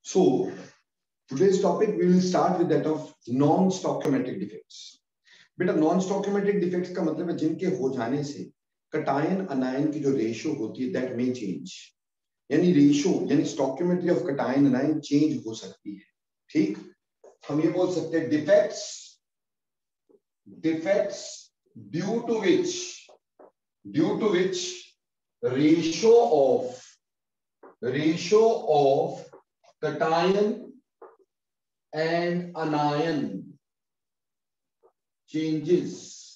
So today's topic we will start with that of non-stoichiometric defects. बेटा non stoichiometric defects का मतलब है जिनके हो जाने से कटायन अनायन की जो रेशियो होती है दैट मे चेंज, यानी रेशियो यानी stoichiometry of cation anion change हो सकती है। ठीक, हम ये बोल सकते हैं defects due to which ratio of cation and anion changes.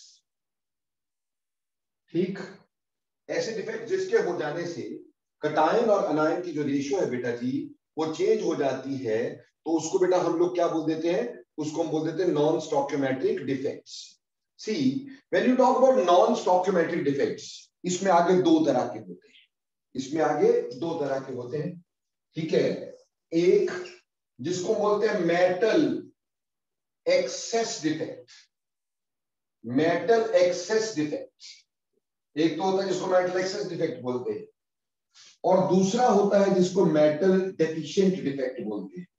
ठीक, ऐसे डिफेक्ट जिसके हो जाने से कटायन और अनायन की जो रेशियो है बेटा जी वो चेंज हो जाती है, तो उसको बेटा हम लोग क्या बोल देते हैं, उसको हम बोल देते हैं non stoichiometric defects. See when you talk about non stoichiometric defects, इसमें आगे दो तरह के होते हैं, ठीक है। एक जिसको बोलते हैं मेटल एक्सेस डिफेक्ट, एक तो होता है जिसको मेटल एक्सेस डिफेक्ट बोलते हैं, और दूसरा होता है जिसको मेटल डेफिशिएंट डिफेक्ट बोलते हैं।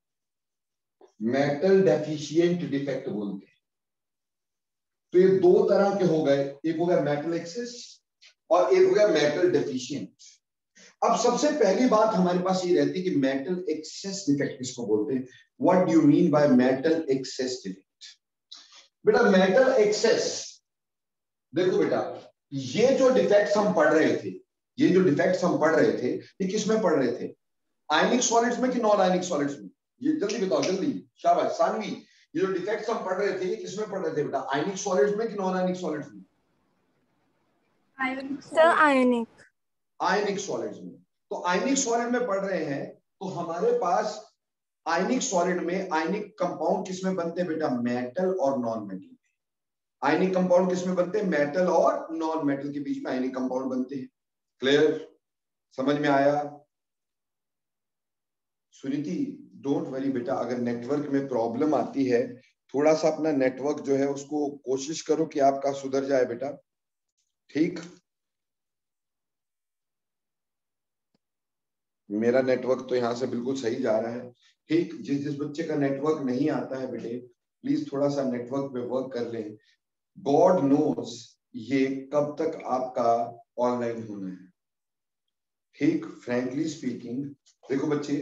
तो ये दो तरह के हो गए, एक हो गया मेटल एक्सेस और एक हो गया मेटल डेफिशिएंट। अब सबसे पहली बात हमारे पास ये रहती है कि मेटल एक्सेस डिफेक्ट किसको बोलते हैं। What do you mean by metal excess defect? बेटा मेटल एक्सेस, देखो बेटा ये जो डिफेक्ट्स हम पढ़ रहे थे ये किस में पढ़ रहे थे, आयनिक सॉलिड्स में कि नॉन आयनिक सॉलिड्स में? ये जल्दी बताओ, जल्दी, शाबाश सानवी। ये जो डिफेक्ट्स हम पढ़ रहे थे ये किस में पढ़ रहे थे बेटा, आयनिक सॉलिड्स में कि नॉन आयनिक सॉलिड्स में? आयनिक सॉलिड्स में। तो आयनिक सॉलिड में पढ़ रहे हैं तो हमारे पास आयनिक सॉलिड में आयनिक कंपाउंड किस में बनते हैं बेटा, मेटल और नॉन मेटल। आयनिक कंपाउंड किस में बनते हैं, मेटल और नॉन मेटल के बीच में आयनिक कंपाउंड बनते हैं। क्लियर, समझ में आया? सुनीति डोंट वरी बेटा, अगर नेटवर्क में प्रॉब्लम आती है थोड़ा सा अपना नेटवर्क जो है उसको कोशिश करो कि आपका सुधर जाए बेटा। ठीक, मेरा नेटवर्क तो यहां से बिल्कुल सही जा रहा है। ठीक, जिस बच्चे का नेटवर्क नहीं आता है बेटे प्लीज थोड़ा सा नेटवर्क पे वर्क कर लें। गॉड नोज ये कब तक आपका ऑनलाइन होना है। ठीक, फ्रैंकली स्पीकिंग देखो बच्चे,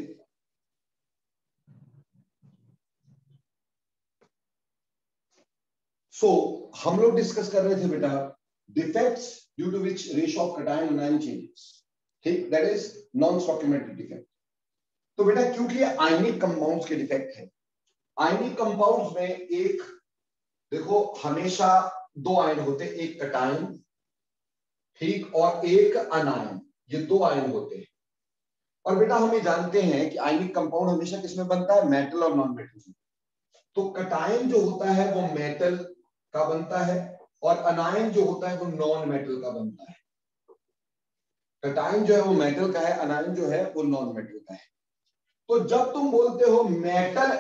हम लोग डिस्कस कर रहे थे बेटा defects due to which ratio of cation anion changes. ठीक, that is non stoichiometric defect. तो बेटा क्योंकि ये आयनिक कंपाउंड्स के डिफेक्ट है, आयनिक कंपाउंड्स में एक देखो हमेशा दो आयन होते हैं, एक कटायन ठीक और एक अनायन, ये दो आयन होते हैं। और बेटा हम ये जानते हैं कि आयनिक कंपाउंड हमेशा किसमें बनता है, मेटल और नॉन मेटल में। तो कटायन जो होता है वो मेटल का बनता है और अनायन जो होता है वो नॉन मेटल का बनता है। कटायन जो है वो मेटल का है, अनायन जो है वो नॉन मेटल का है। तो जब तुम बोलते हो मेटल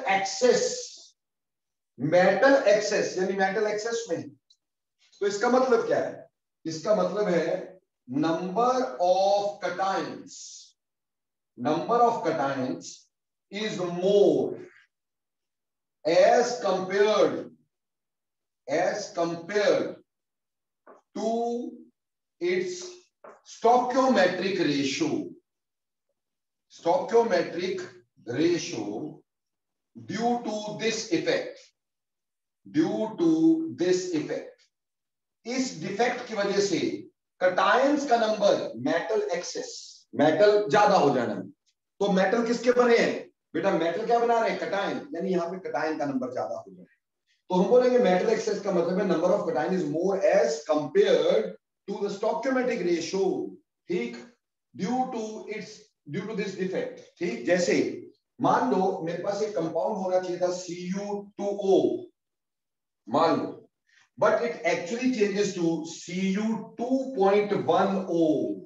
एक्सेस यानी मेटल एक्सेस में, तो इसका मतलब क्या है, इसका मतलब है number of cations is more as compared to its stoichiometric ratio due to this effect। इस डिफेक्ट की वजह से कटायंस का नंबर मेटल एक्सेस, मेटल ज्यादा हो जाना। तो मेटल किसके बने हैं बेटा, मेटल क्या बना रहे हैं, कटायन, यानी यहाँ पे कटायन का नंबर ज्यादा हो जाए। तो हम बोलेंगे मेटल एक्सेस का मतलब है number of cation is more as compared to the stoichiometric ratio. ठीक, ड्यू टू दिस डिफेक्ट। ठीक, जैसे मान लो मेरे पास एक कंपाउंड होना चाहिए था Cu2O, मान लो, but it actually changes to Cu2.10।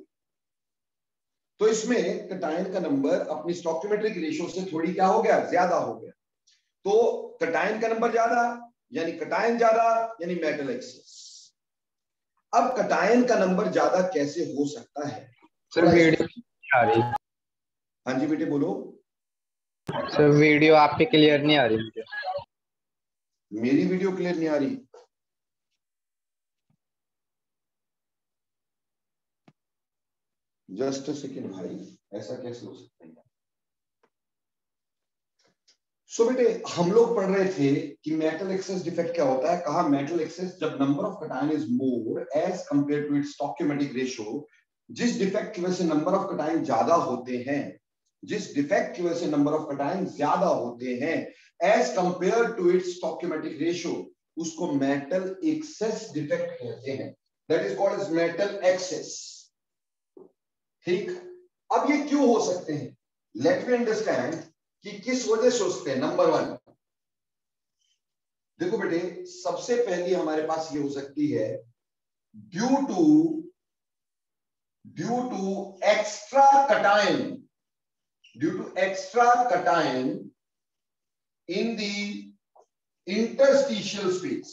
तो इसमें कटायन का नंबर अपनी स्टोइकियोमेट्रिक रेशियो से थोड़ी क्या हो गया, ज्यादा हो गया। तो कटायन का नंबर ज्यादा यानी कटायन ज्यादा यानी मेटल एक्सेस। अब कटायन का नंबर ज्यादा कैसे हो सकता है? सर वीडियो आ रही। हाँ जी बेटे बोलो। सर वीडियो आपकी क्लियर नहीं आ रही मुझे। मेरी वीडियो क्लियर नहीं आ रही? जस्ट सेकेंड भाई, ऐसा कैसे हो सकता है? सो बेटे, हम लोग पढ़ रहे थे कि मेटल एक्सेस डिफेक्ट क्या होता है। कहा मेटल एक्सेस जब number of cation is more as compare to its stoichiometric ratio, जिस डिफेक्ट की वजह से नंबर ऑफ कटायन ज्यादा होते हैं, जिस डिफेक्ट की वजह से नंबर ऑफ कटायन ज्यादा होते हैं as compare to its stoichiometric ratio, उसको मेटल एक्सेस डिफेक्ट कहते हैं। That is called as metal excess. ठीक, अब ये क्यों हो सकते हैं? लेट मी अंडरस्टैंड कि किस वजह से उसके। नंबर वन, देखो बेटे, सबसे पहली हमारे पास ये हो सकती है due to extra cation, due to extra cation in the interstitial space,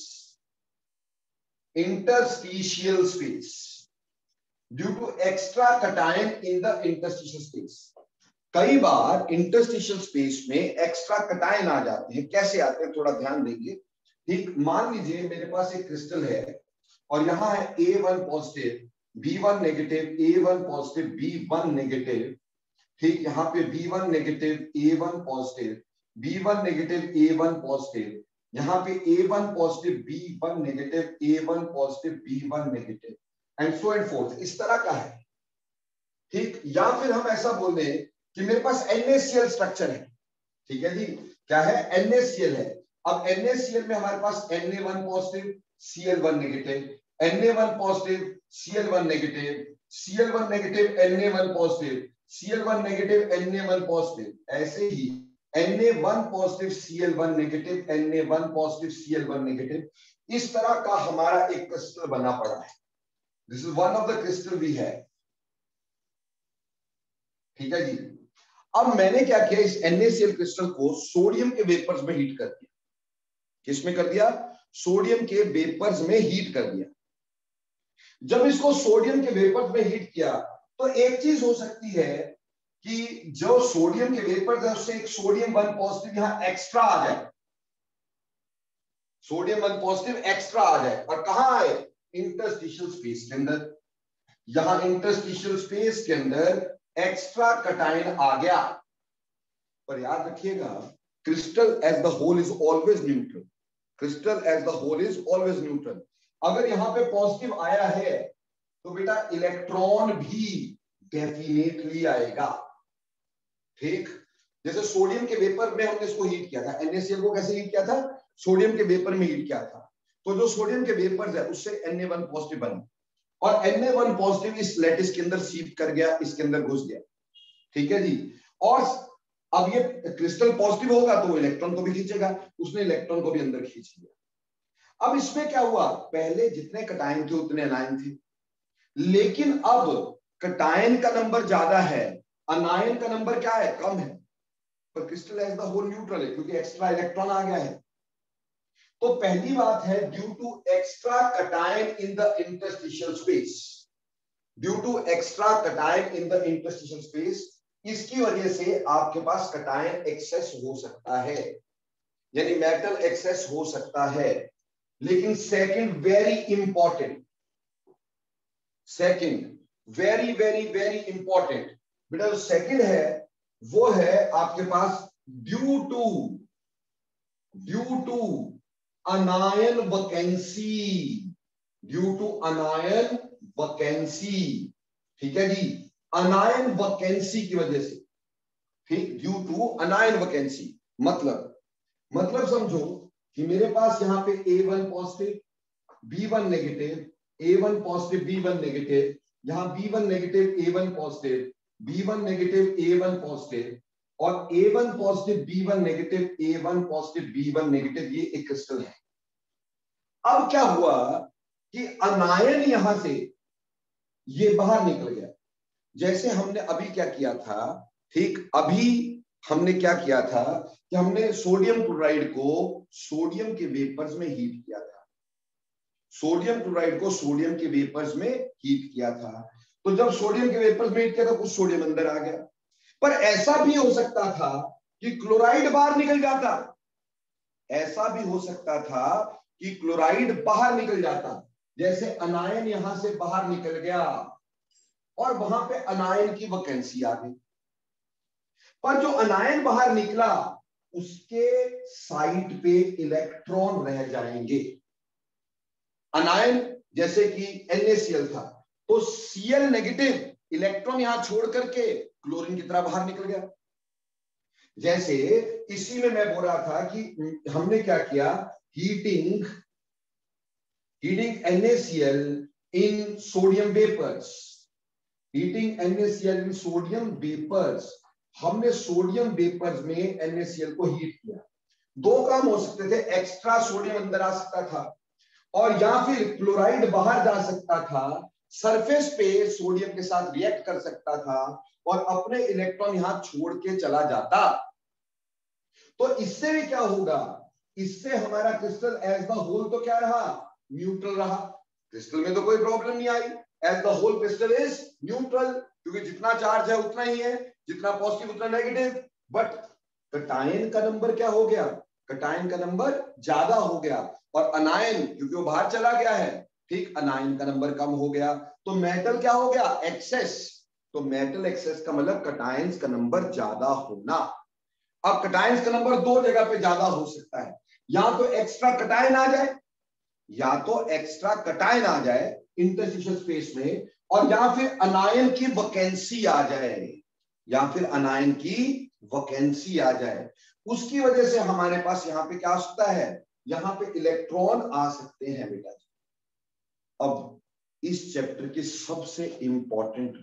interstitial space, due to extra cation in the interstitial space. कई बार इंटरस्टिशियल स्पेस में एक्स्ट्रा कटायन आ जाते हैं। कैसे आते हैं थोड़ा ध्यान देंगे। ठीक, मान लीजिए मेरे पास एक क्रिस्टल है और यहां है A1 positive, B1 negative, A1 positive, B1 negative. ठीक, यहाँ पे B1 negative, A1 positive, B1 negative, A1 positive, यहाँ पे A1 positive, B1 negative, A1 positive, B1 negative, and so and forth. इस तरह का है। ठीक, या फिर हम ऐसा बोल दें कि मेरे पास NaCl स्ट्रक्चर है। ठीक है जी, क्या है? NaCl है। अब NaCl में हमारे पास Na1 positive, Cl1 negative, Na1 positive, Cl1 negative, Cl1 negative, Na1 positive, Cl1 negative, Na1 positive. ऐसे ही Na1 positive, Cl1 negative, Na1 positive, Cl1 negative. इस तरह का हमारा एक क्रिस्टल बना पड़ा है। This is one of the crystal we है। ठीक है जी। अब मैंने क्या किया, इस NaCl क्रिस्टल को सोडियम के वेपर्स में हीट कर दिया। किसमें कर दिया? सोडियम के वेपर्स में हीट कर दिया। जब इसको सोडियम के वेपर्स में हीट किया तो एक चीज हो सकती है कि जो सोडियम के वेपर्स है उससे एक सोडियम 1 पॉजिटिव यहां एक्स्ट्रा आ जाए, सोडियम 1 पॉजिटिव एक्स्ट्रा आ जाए। और कहां आए? इंटरस्टिशियल स्पेस के अंदर। यहां इंटरस्टिशियल स्पेस के अंदर एक्स्ट्रा कटायन आ गया। पर याद रखिएगा, crystal as the whole is always neutral. Crystal as the whole is always neutral. अगर यहां पे पॉजिटिव आया है तो बेटा इलेक्ट्रॉन भी डेफिनेटली आएगा। ठीक, जैसे सोडियम के वेपर में हमने इसको हीट किया था, NaCl को कैसे हीट किया था? सोडियम के वेपर में हीट किया था। तो जो सोडियम के वेपर्स है उससे Na1 पॉजिटिव बना और Na1 पॉजिटिव इस लैटिस के अंदर सीप कर गया, इसके अंदर घुस गया। ठीक है जी। और अब ये क्रिस्टल पॉजिटिव होगा तो इलेक्ट्रॉन को भी खींचेगा, उसने इलेक्ट्रॉन को भी अंदर खींच लिया। अब इसमें क्या हुआ? पहले जितने कटायन थे उतने अनायन थे, लेकिन अब कटायन का नंबर ज्यादा है, अनायन का नंबर क्या है? कम है। पर crystal as the whole neutral है क्योंकि एक्स्ट्रा इलेक्ट्रॉन आ गया है। तो पहली बात है due to extra cation in the interstitial space, due to extra cation in the interstitial space, इसकी वजह से आपके पास कटायन एक्सेस हो सकता है, यानी मेटल एक्सेस हो सकता है। लेकिन second very important, second very very very important बेटा, जो सेकंड है वो है आपके पास due to anion vacancy, due to anion vacancy. ठीक है जी, अनायन वैकेंसी की वजह से। ठीक, ड्यू टू अनायन वैकेंसी मतलब समझो कि मेरे पास यहां पे A1 positive, B1 negative, A1 positive, B1 negative, यहां B1 negative, A1 positive, B1 negative, A1 positive, और A1 positive, B1 negative, A1 positive, B1 negative, ये एक क्रिस्टल है। अब क्या हुआ कि अनायन यहां से ये बाहर निकल गया। जैसे हमने अभी क्या किया था, ठीक, अभी हमने क्या किया था कि हमने सोडियम क्लोराइड को सोडियम के वेपर्स में हीट किया था, सोडियम क्लोराइड को सोडियम के वेपर्स में हीट किया था। तो जब सोडियम के वेपर्स में हीट किया था कुछ सोडियम अंदर आ गया। पर ऐसा भी हो सकता था कि क्लोराइड बाहर निकल जाता, ऐसा भी हो सकता था कि क्लोराइड बाहर निकल जाता, जैसे अनायन यहां से बाहर निकल गया और वहां पे अनायन की वैकेंसी आ गई, पर जो अनायन बाहर निकला उसके साइड पे इलेक्ट्रॉन रह जाएंगे। अनायन जैसे कि NaCl था, तो Cl नेगेटिव इलेक्ट्रॉन यहां छोड़ करके क्लोरीन की तरह बाहर निकल गया। जैसे इसी में मैं बोल रहा था कि हमने क्या किया, heating NaCl in sodium vapours, heating NaCl in sodium vapours, हमने सोडियम वेपर्स में NaCl को हीट किया। दो काम हो सकते थे, एक्स्ट्रा सोडियम अंदर आ सकता था और या फिर क्लोराइड बाहर जा सकता था, सरफेस पे सोडियम के साथ रिएक्ट कर सकता था और अपने इलेक्ट्रॉन यहां छोड़ के चला जाता। तो इससे भी क्या होगा, इससे हमारा क्रिस्टल एज द होल तो क्या रहा, न्यूट्रल रहा। क्रिस्टल में तो कोई प्रॉब्लम नहीं आई, as the whole crystal is neutral, क्योंकि जितना चार्ज है उतना ही है, जितना पॉजिटिव उतना नेगेटिव। बट कटायन का नंबर क्या हो गया, कटायन का नंबर ज्यादा हो गया और अनायन क्योंकि वो बाहर चला गया है, ठीक, अनायन का नंबर कम हो गया। तो मेटल क्या हो गया, एक्सेस। तो मेटल एक्सेस का मतलब कटायंस का नंबर ज्यादा होना। अब कटायंस का नंबर दो जगह पे ज्यादा हो सकता है, या तो एक्स्ट्रा कटायन आ जाए, या तो एक्स्ट्रा कटायन आ जाए इंटरस्टिशियल स्पेस में, और या फिर अनायन की वैकेंसी आ जाए, या फिर अनायन की वैकेंसी आ जाए। उसकी वजह से हमारे पास यहां पे क्या आ सकता है, यहां पे इलेक्ट्रॉन आ सकते हैं बेटा जी। अब इस चैप्टर की सबसे इंपॉर्टेंट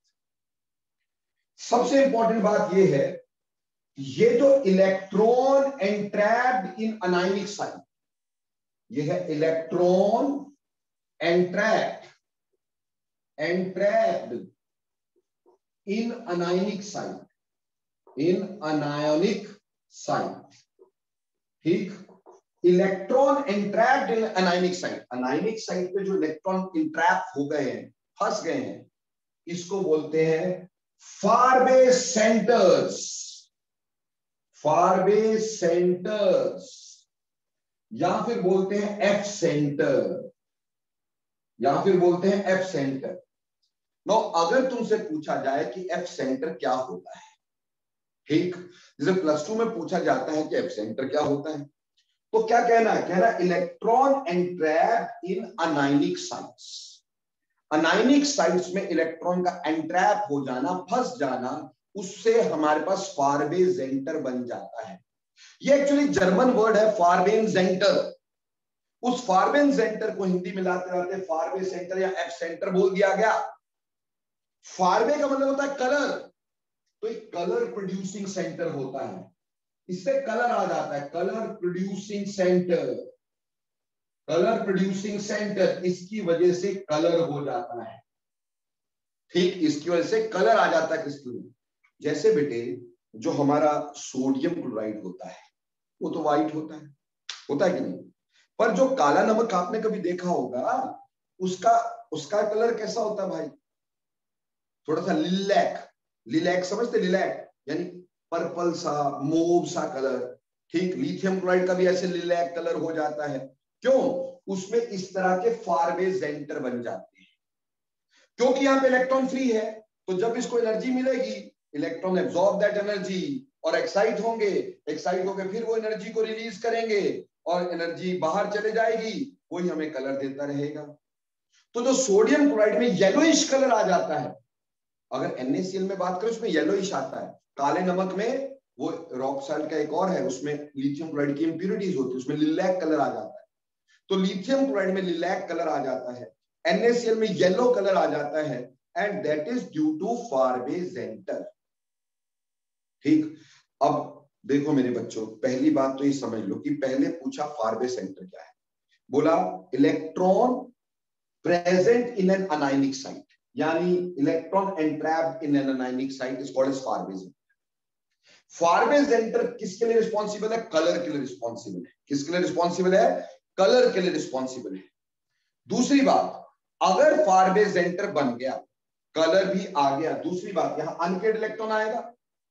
बात यह है, ये जो electron entrapped in anionic site, ये है electron entrapped in anionic site, ठीक, electron entrapped in anionic site. Anionic site पे जो इलेक्ट्रॉन इंट्रैप हो गए हैं, फंस गए हैं, इसको बोलते हैं फारबे सेंटर्स, या फिर बोलते हैं एफ सेंटर। नो, अगर तुमसे पूछा जाए कि एफ सेंटर क्या होता है, ठीक, जैसे +2 में पूछा जाता है कि एफ सेंटर क्या होता है, तो क्या कहना है, electron entrap in anionic sites. Anionic sites में इलेक्ट्रॉन का एंट्रैप हो जाना, फंस जाना, उससे हमारे पास फारबे सेंटर बन जाता है। ये एक्चुअली जर्मन वर्ड है फारबेन सेंटर। उस फारबेन सेंटर को हिंदी में लाते लाते फारबे सेंटर या एफ सेंटर बोल दिया गया। फारबे का मतलब होता है कलर, तो एक कलर प्रोड्यूसिंग सेंटर होता है, इससे कलर आ जाता है, कलर प्रोड्यूसिंग सेंटर, इसकी वजह से कलर हो जाता है, ठीक, इसकी वजह से कलर आ जाता है क्रिस्टल में। जैसे बेटे जो हमारा सोडियम क्लोराइड होता है वो तो व्हाइट होता है कि नहीं, पर जो काला नमक आपने कभी देखा होगा, उसका कलर कैसा होता है भाई, थोड़ा सा लिलैक समझते, लिलैक यानी पर्पल सा, मोव सा कलर, ठीक। लिथियम क्लोराइड का भी ऐसे लिलैक कलर हो जाता है, क्यों, उसमें इस तरह के फारबे सेंटर बन जाते हैं, क्योंकि यहां पे इलेक्ट्रॉन फ्री है। तो जब इसको एनर्जी मिलेगी, इलेक्ट्रॉन एब्जॉर्ब दैट एनर्जी और एक्साइट होंगे, फिर वो एनर्जी को रिलीज करेंगे और एनर्जी बाहर चले जाएगी, वही हमें कलर देता रहेगा। तो जो सोडियम क्लोराइड में येलोइश कलर आ जाता है, अगर NaCl में बात करें उसमें येलोइश आता है, काले नमक में, वो रॉक सॉल्ट का एक और है, उसमें लिथियम क्लोराइड की इंप्यूरिटीज होती है, उसमें लिलैक कलर आ जाता है। तो लिथियम क्लोराइड में लिलैक कलर आ जाता है, NaCl में येलो कलर आ जाता है, and that is due to farbe centre, ठीक। अब देखो मेरे बच्चों, पहली बात तो ये समझ लो कि पहले पूछा फारबे सेंटर क्या है, बोला electron present in an anionic site, यानी electron entrapped in an anionic site is called as farbe centre. Farbe centre किसके लिए रिस्पॉन्सिबल है, कलर के लिए रिस्पॉन्सिबल है। किसके लिए रिस्पॉन्सिबल है, कलर के लिए रिस्पॉन्सिबल है। दूसरी बात, अगर फारबे सेंटर बन गया, कलर भी आ गया, दूसरी बात यहां अनपेड इलेक्ट्रॉन आएगा,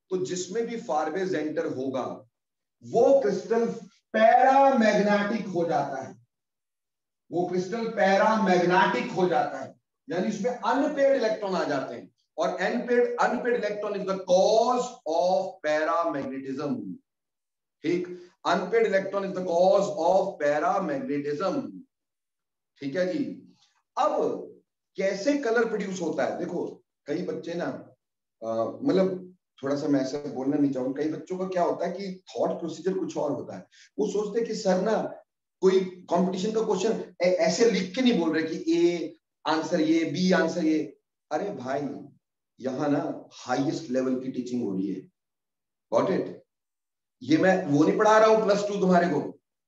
तो जिसमें भी फारबेज एंटर होगा वो क्रिस्टल पैरामैग्नेटिक हो जाता है, वो क्रिस्टल पैरामैग्नेटिक हो जाता है, यानी इसमें अनपेड इलेक्ट्रॉन आ जाते हैं, और unpaired electron is the cause of paramagnetism. ठीक, unpaired electron is the cause of paramagnetism. ठीक है जी। अब कैसे कलर प्रोड्यूस होता है, देखो कई बच्चे ना मतलब थोड़ा सा मैं ऐसा बोलना नहीं चाहूंगा, कई बच्चों का क्या होता है कि थॉट प्रोसीजर कुछ और होता है। वो सोचते हैं कि सर ना कोई कंपटीशन का क्वेश्चन ऐसे लिख के नहीं बोल रहे कि ए आंसर ये, बी आंसर ये। अरे भाई यहां ना हाईएस्ट लेवल की टीचिंग हो रही है, गॉट इट। ये मैं वो नहीं पढ़ा रहा हूं +2 तुम्हारे को,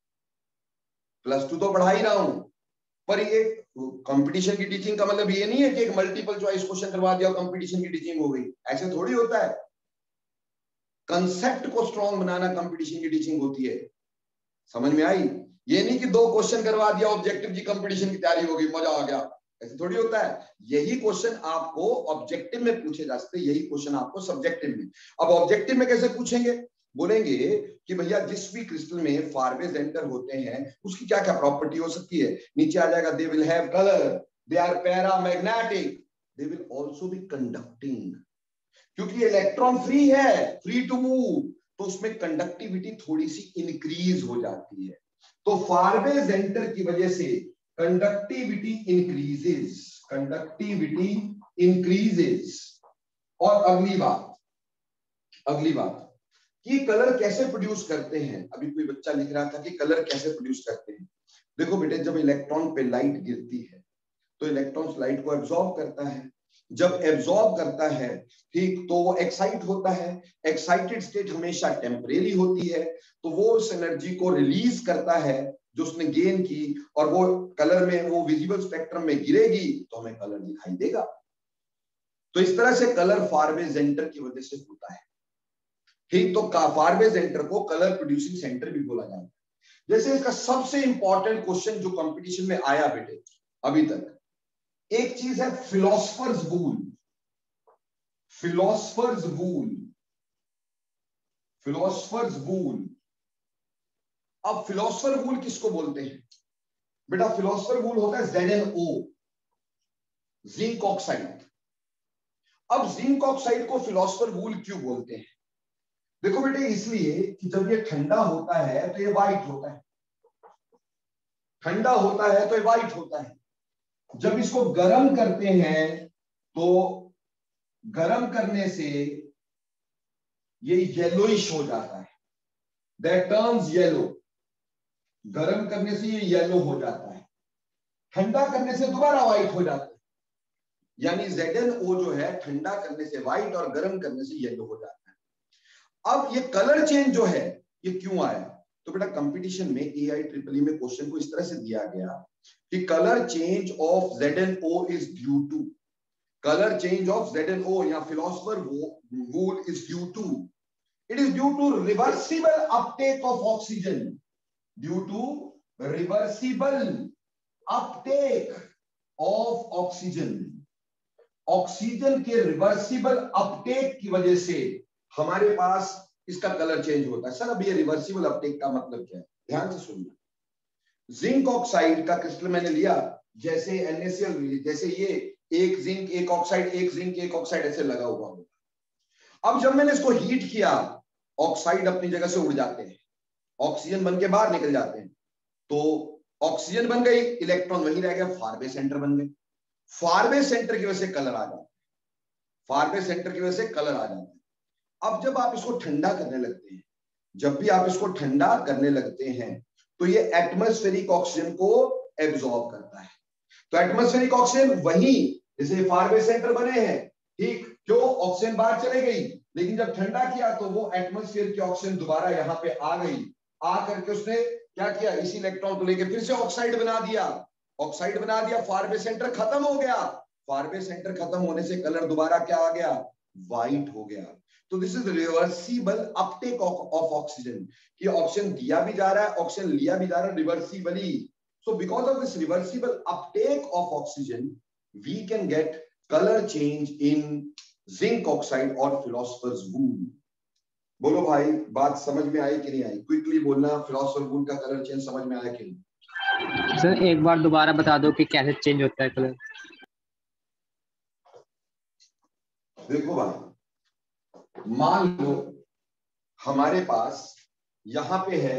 +2 तो पढ़ा ही रहा हूं, पर ये कंपटीशन की टीचिंग का मतलब ये नहीं है कि एक मल्टीपल चॉइस क्वेश्चन करवा दिया कंपटीशन की टीचिंग हो गई, ऐसे थोड़ी होता है। कंसेप्ट को स्ट्रॉन्ग बनाना कंपटीशन की टीचिंग होती है, समझ में आई। ये नहीं कि 2 क्वेश्चन करवा दिया ऑब्जेक्टिव जी कंपटीशन की तैयारी हो गई मजा आ गया, ऐसे थोड़ी होता है। यही क्वेश्चन आपको ऑब्जेक्टिव में पूछे जा सकते, यही क्वेश्चन आपको सब्जेक्टिव में। अब ऑब्जेक्टिव में कैसे पूछेंगे, बोलेंगे कि भैया जिस भी क्रिस्टल में फारबेज एंटर होते हैं उसकी क्या क्या प्रॉपर्टी हो सकती है। नीचे आ जाएगा, they will have colour, they are paramagnetic, they will also be conducting, क्योंकि इलेक्ट्रॉन फ्री है, फ्री टू मूव, तो उसमें कंडक्टिविटी थोड़ी सी इंक्रीज हो जाती है। तो फारबेज एंटर की वजह से कंडक्टिविटी इंक्रीजेस, कंडक्टिविटी इंक्रीजेस। और अगली बात कि कलर कैसे प्रोड्यूस करते हैं। अभी कोई बच्चा लिख रहा था कि कलर कैसे प्रोड्यूस करते हैं। देखो बेटे, जब इलेक्ट्रॉन पे लाइट गिरती है तो इलेक्ट्रॉन लाइट को एब्जॉर्ब करता है, जब एब्जॉर्ब करता है ठीक, तो वो एक्साइट होता है। एक्साइटेड स्टेट हमेशा टेम्परेरी होती है, तो वो उस एनर्जी को रिलीज करता है जो उसने गेन की, और वो कलर में, वो विजिबल स्पेक्ट्रम में गिरेगी तो हमें कलर दिखाई देगा। तो इस तरह से कलर फारबेज एंटर की वजह से होता है। ठीक, तो फारबेज एंटर को कलर प्रोड्यूसिंग सेंटर भी बोला जाता है। जैसे इसका सबसे इंपॉर्टेंट क्वेश्चन जो कंपटीशन में आया बेटे अभी तक, एक चीज है philosopher's wool. Philosopher's wool, philosopher's wool. अब फिलोसफर वूल किसको बोलते हैं बेटा? फिलोसफर वूल होता है ZnO, जिंक ऑक्साइड। अब जिंक ऑक्साइड को फिलोसफर वूल क्यों बोलते हैं? देखो बेटे, इसलिए कि जब ये ठंडा होता है तो ये व्हाइट होता है, ठंडा होता है तो ये व्हाइट होता है। जब इसको गर्म करते हैं तो गर्म करने से ये येलोइश हो जाता है, दैट टर्न्स येलो। गर्म करने से ये येलो हो जाता है, ठंडा करने से दोबारा व्हाइट हो जाता है। यानी ZnO जो है ठंडा करने से व्हाइट और गर्म करने से येलो हो जाता है। अब ये कलर चेंज जो है ये क्यों आया? तो बेटा कंपटीशन में AIEEE में क्वेश्चन को इस तरह से दिया गया कि colour change of ZnO is due to, colour change of ZnO या philosopher wool is due to, it is due to reversible uptake of oxygen, due to reversible uptake of oxygen। Oxygen के reversible uptake की वजह से हमारे पास इसका colour change होता है। Sir अब ये रिवर्सिबल अपटेक का मतलब क्या है? ध्यान से सुनना। जिंक ऑक्साइड का क्रिस्टल मैंने लिया, जैसे NaCl, जैसे ये एक जिंक एक ऑक्साइड, एक जिंक एक ऑक्साइड ऐसे लगा हुआ होगा। अब जब मैंने इसको हीट किया, ऑक्साइड अपनी जगह से उड़ जाते हैं, ऑक्सीजन बन के बाहर निकल जाते हैं, तो ऑक्सीजन बन गई, इलेक्ट्रॉन वहीं रह गया, फारबेज सेंटर बन गए। फारबेज सेंटर की वजह से कलर आ जाता है, फारबेज सेंटर की वजह से कलर आ जाता है। अब जब आप इसको ठंडा करने लगते हैं, जब भी आप इसको ठंडा करने लगते हैं तो ये एटमॉस्फेरिक ऑक्सीजन को एब्जॉर्ब करता है। तो एटमॉस्फेरिक ऑक्सीजन वहीं, जैसे फारबेज सेंटर बने हैं ठीक, क्यों? ऑक्सीजन बाहर चले गई, लेकिन जब ठंडा किया तो वो एटमॉस्फेयर की ऑक्सीजन दोबारा यहाँ पे आ गई, आ करके उसने क्या किया, इसी इलेक्ट्रॉन को लेके फिर से ऑक्साइड बना दिया, ऑक्साइड बना दिया, फारबेज सेंटर खत्म हो गया। फारबेज सेंटर खत्म होने से कलर दोबारा क्या आ गया? व्हाइट हो गया। तो this is reversible uptake of oxygen, कि ऑक्सीजन दिया भी जा रहा है, ऑक्सीजन लिया भी जा रहा है reversibly. So because of this reversible uptake of oxygen, we can get color change in zinc oxide or philosopher's wool. बोलो भाई, बात समझ में आई कि नहीं आई? क्विकली बोलना, फिलोसोफर वूड का कलर चेंज समझ में आया कि नहीं? सर एक बार दोबारा बता दो कि कैसे चेंज होता है कलर। देखो भाई, मान लो हमारे पास यहां पे है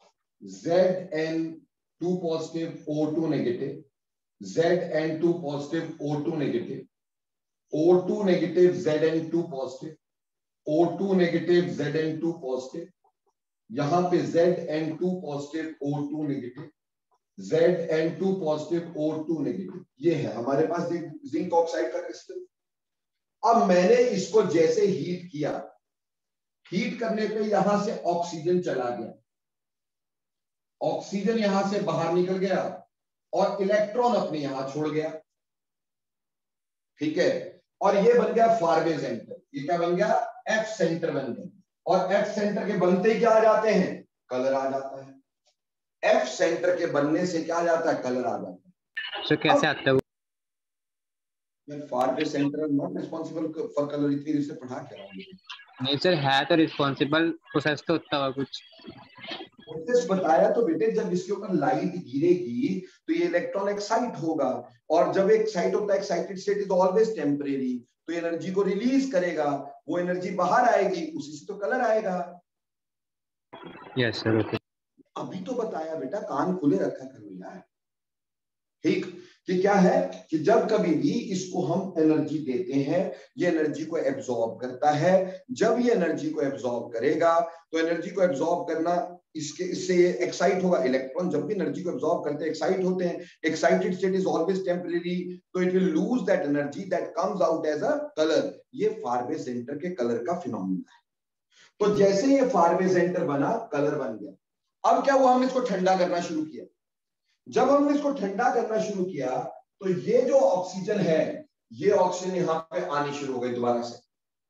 Zn2 positive O2 negative, Zn2 positive O2 negative, O2 negative Zn2 positive, O2 negative Zn2 positive, यहां पे Zn2 positive O2 negative, Zn2 positive O2 negative. ये है हमारे पास जिंक ऑक्साइड का क्रिस्टल। अब मैंने इसको जैसे हीट किया, हीट करने पे यहां से ऑक्सीजन चला गया, ऑक्सीजन यहां से बाहर निकल गया और इलेक्ट्रॉन अपने यहां छोड़ गया, ठीक है। और ये बन गया फारवे सेंटर। ये क्या बन गया? एफ सेंटर बन गया। और एफ सेंटर के बनते क्या आ जाते हैं? कलर आ जाता है। एफ सेंटर के बनने से क्या आ जाता है? कलर आ जाता है। सर कैसे आता है वो? Farbe centre not responsible for colour, इतनी से पढ़ा क्या रहा हूं? नहीं सर, है तो रिस्पॉन्सिबल, प्रोसेस तो होता हुआ कुछ। प्रोसेस बताया तो बेटे, जब इसके ऊपर लाइट गिरेगी तो ये इलेक्ट्रॉन एक्साइट होगा, और जब एक्साइट होता है, excited state is always temporary, तो एनर्जी को रिलीज करेगा, वो एनर्जी बाहर आएगी, उसी से तो कलर आएगा। Yes sir, okay. अभी तो बताया बेटा, कान खुले रखा करो यार, ठीक। कि क्या है कि जब कभी भी इसको हम एनर्जी देते हैं, ये एनर्जी को एब्जॉर्ब करता है। जब ये एनर्जी को एब्जॉर्ब करेगा, तो एनर्जी को एब्जॉर्ब करना, इससे एक्साइट होगा। इलेक्ट्रॉन जब भी एनर्जी को एब्जॉर्ब करते हैं, एक्साइट होते हैं। Excited state is always temporary, तो it will lose that energy that comes out as a colour. ये फारवे सेंटर के कलर का फिनोमिना है। तो जैसे ये फारवे सेंटर बना, कलर बन गया। अब क्या हुआ? हमने इसको ठंडा करना शुरू किया। जब हमने इसको ठंडा करना शुरू किया, तो ये जो ऑक्सीजन है, ये ऑक्सीजन यहां पे आनी शुरू हो गई दोबारा से।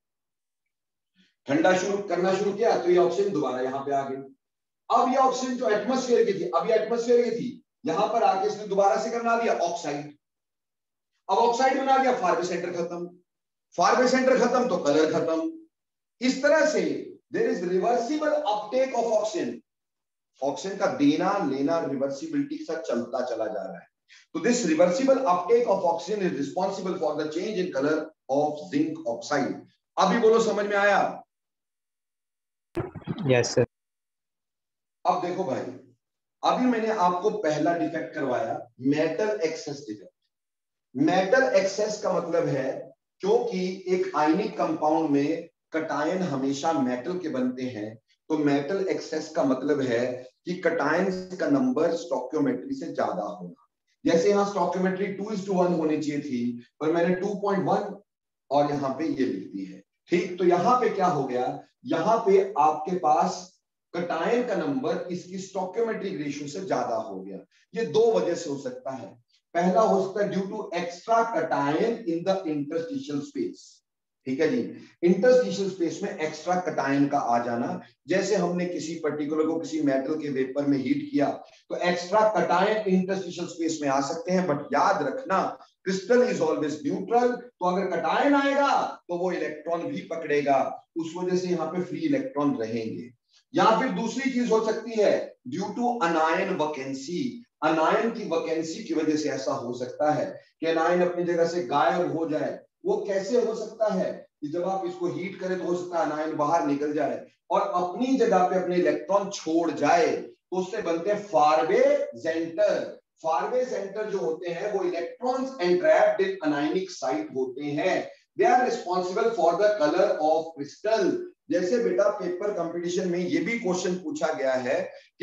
ठंडा शुरू करना शुरू किया तो ये ऑक्सीजन दोबारा यहां पे आ गई। अब ये ऑक्सीजन जो एटमॉस्फेयर की थी, अब ये एटमॉस्फेयर की थी, यहां पर आके इसने दोबारा से करना दिया ऑक्साइड। अब ऑक्साइड बना दिया, फारवे सेंटर खत्म। फारवे सेंटर खत्म तो कलर खत्म। इस तरह से there is reversible uptake of oxygen. Oxygen का देना लेना रिवर्सिबिलिटी के साथ चलता चला जा रहा है। तो this reversible uptake of oxygen is responsible for the change in colour of zinc oxide. अभी बोलो, समझ में आया? Yes sir. अब देखो भाई, अभी मैंने आपको पहला डिफेक्ट करवाया, metal excess defect. Metal excess का मतलब है, क्योंकि एक आयनिक कंपाउंड में कटायन हमेशा मेटल के बनते हैं, तो मेटल एक्सेस का मतलब है कि कटायंस का नंबर स्टोइकियोमेट्री से ज्यादा होना। जैसे यहां स्टोइकियोमेट्री 2:1 होनी चाहिए थी, पर मैंने 2.1 और यहां पे ये लिख दी है, ठीक। तो यहां पे क्या हो गया? यहां पे आपके पास कटायन का नंबर इसकी स्टोइकियोमेट्रिक रेशियो से ज्यादा हो गया। ये दो वजह से हो सकता है। पहला हो सकता है due to extra cation in the interstitial space, ठीक है जी। इंटरस्टिशियल स्पेस में एक्स्ट्रा कटायन का आ जाना, जैसे हमने किसी पर्टिकुलर को किसी मेटल के वेपर में हीट किया, तो एक्स्ट्रा कटायन इंटरस्टिशियल स्पेस में आ सकते हैं। बट याद रखना, क्रिस्टल इज ऑलवेज न्यूट्रल, तो अगर कटायन आएगा तो वो इलेक्ट्रॉन भी पकड़ेगा, उस वजह से यहाँ पे फ्री इलेक्ट्रॉन रहेंगे। या फिर दूसरी चीज हो सकती है due to anion vacancy. Anion की वैकेंसी की वजह से ऐसा हो सकता है कि अनायन अपनी जगह से गायब हो जाए। वो कैसे हो सकता है? कि जब आप इसको हीट करें तो हो सकता है अनायन बाहर निकल जाए और अपनी जगह पे अपने इलेक्ट्रॉन छोड़ जाए, तो उससे बनते हैं फारवे सेंटर। फारवे सेंटर जो होते हैं वो electrons entrapped in anionic site होते हैं। They are responsible for the colour of crystal. जैसे बेटा पेपर कंपटीशन में ये भी क्वेश्चन पूछा गया है कि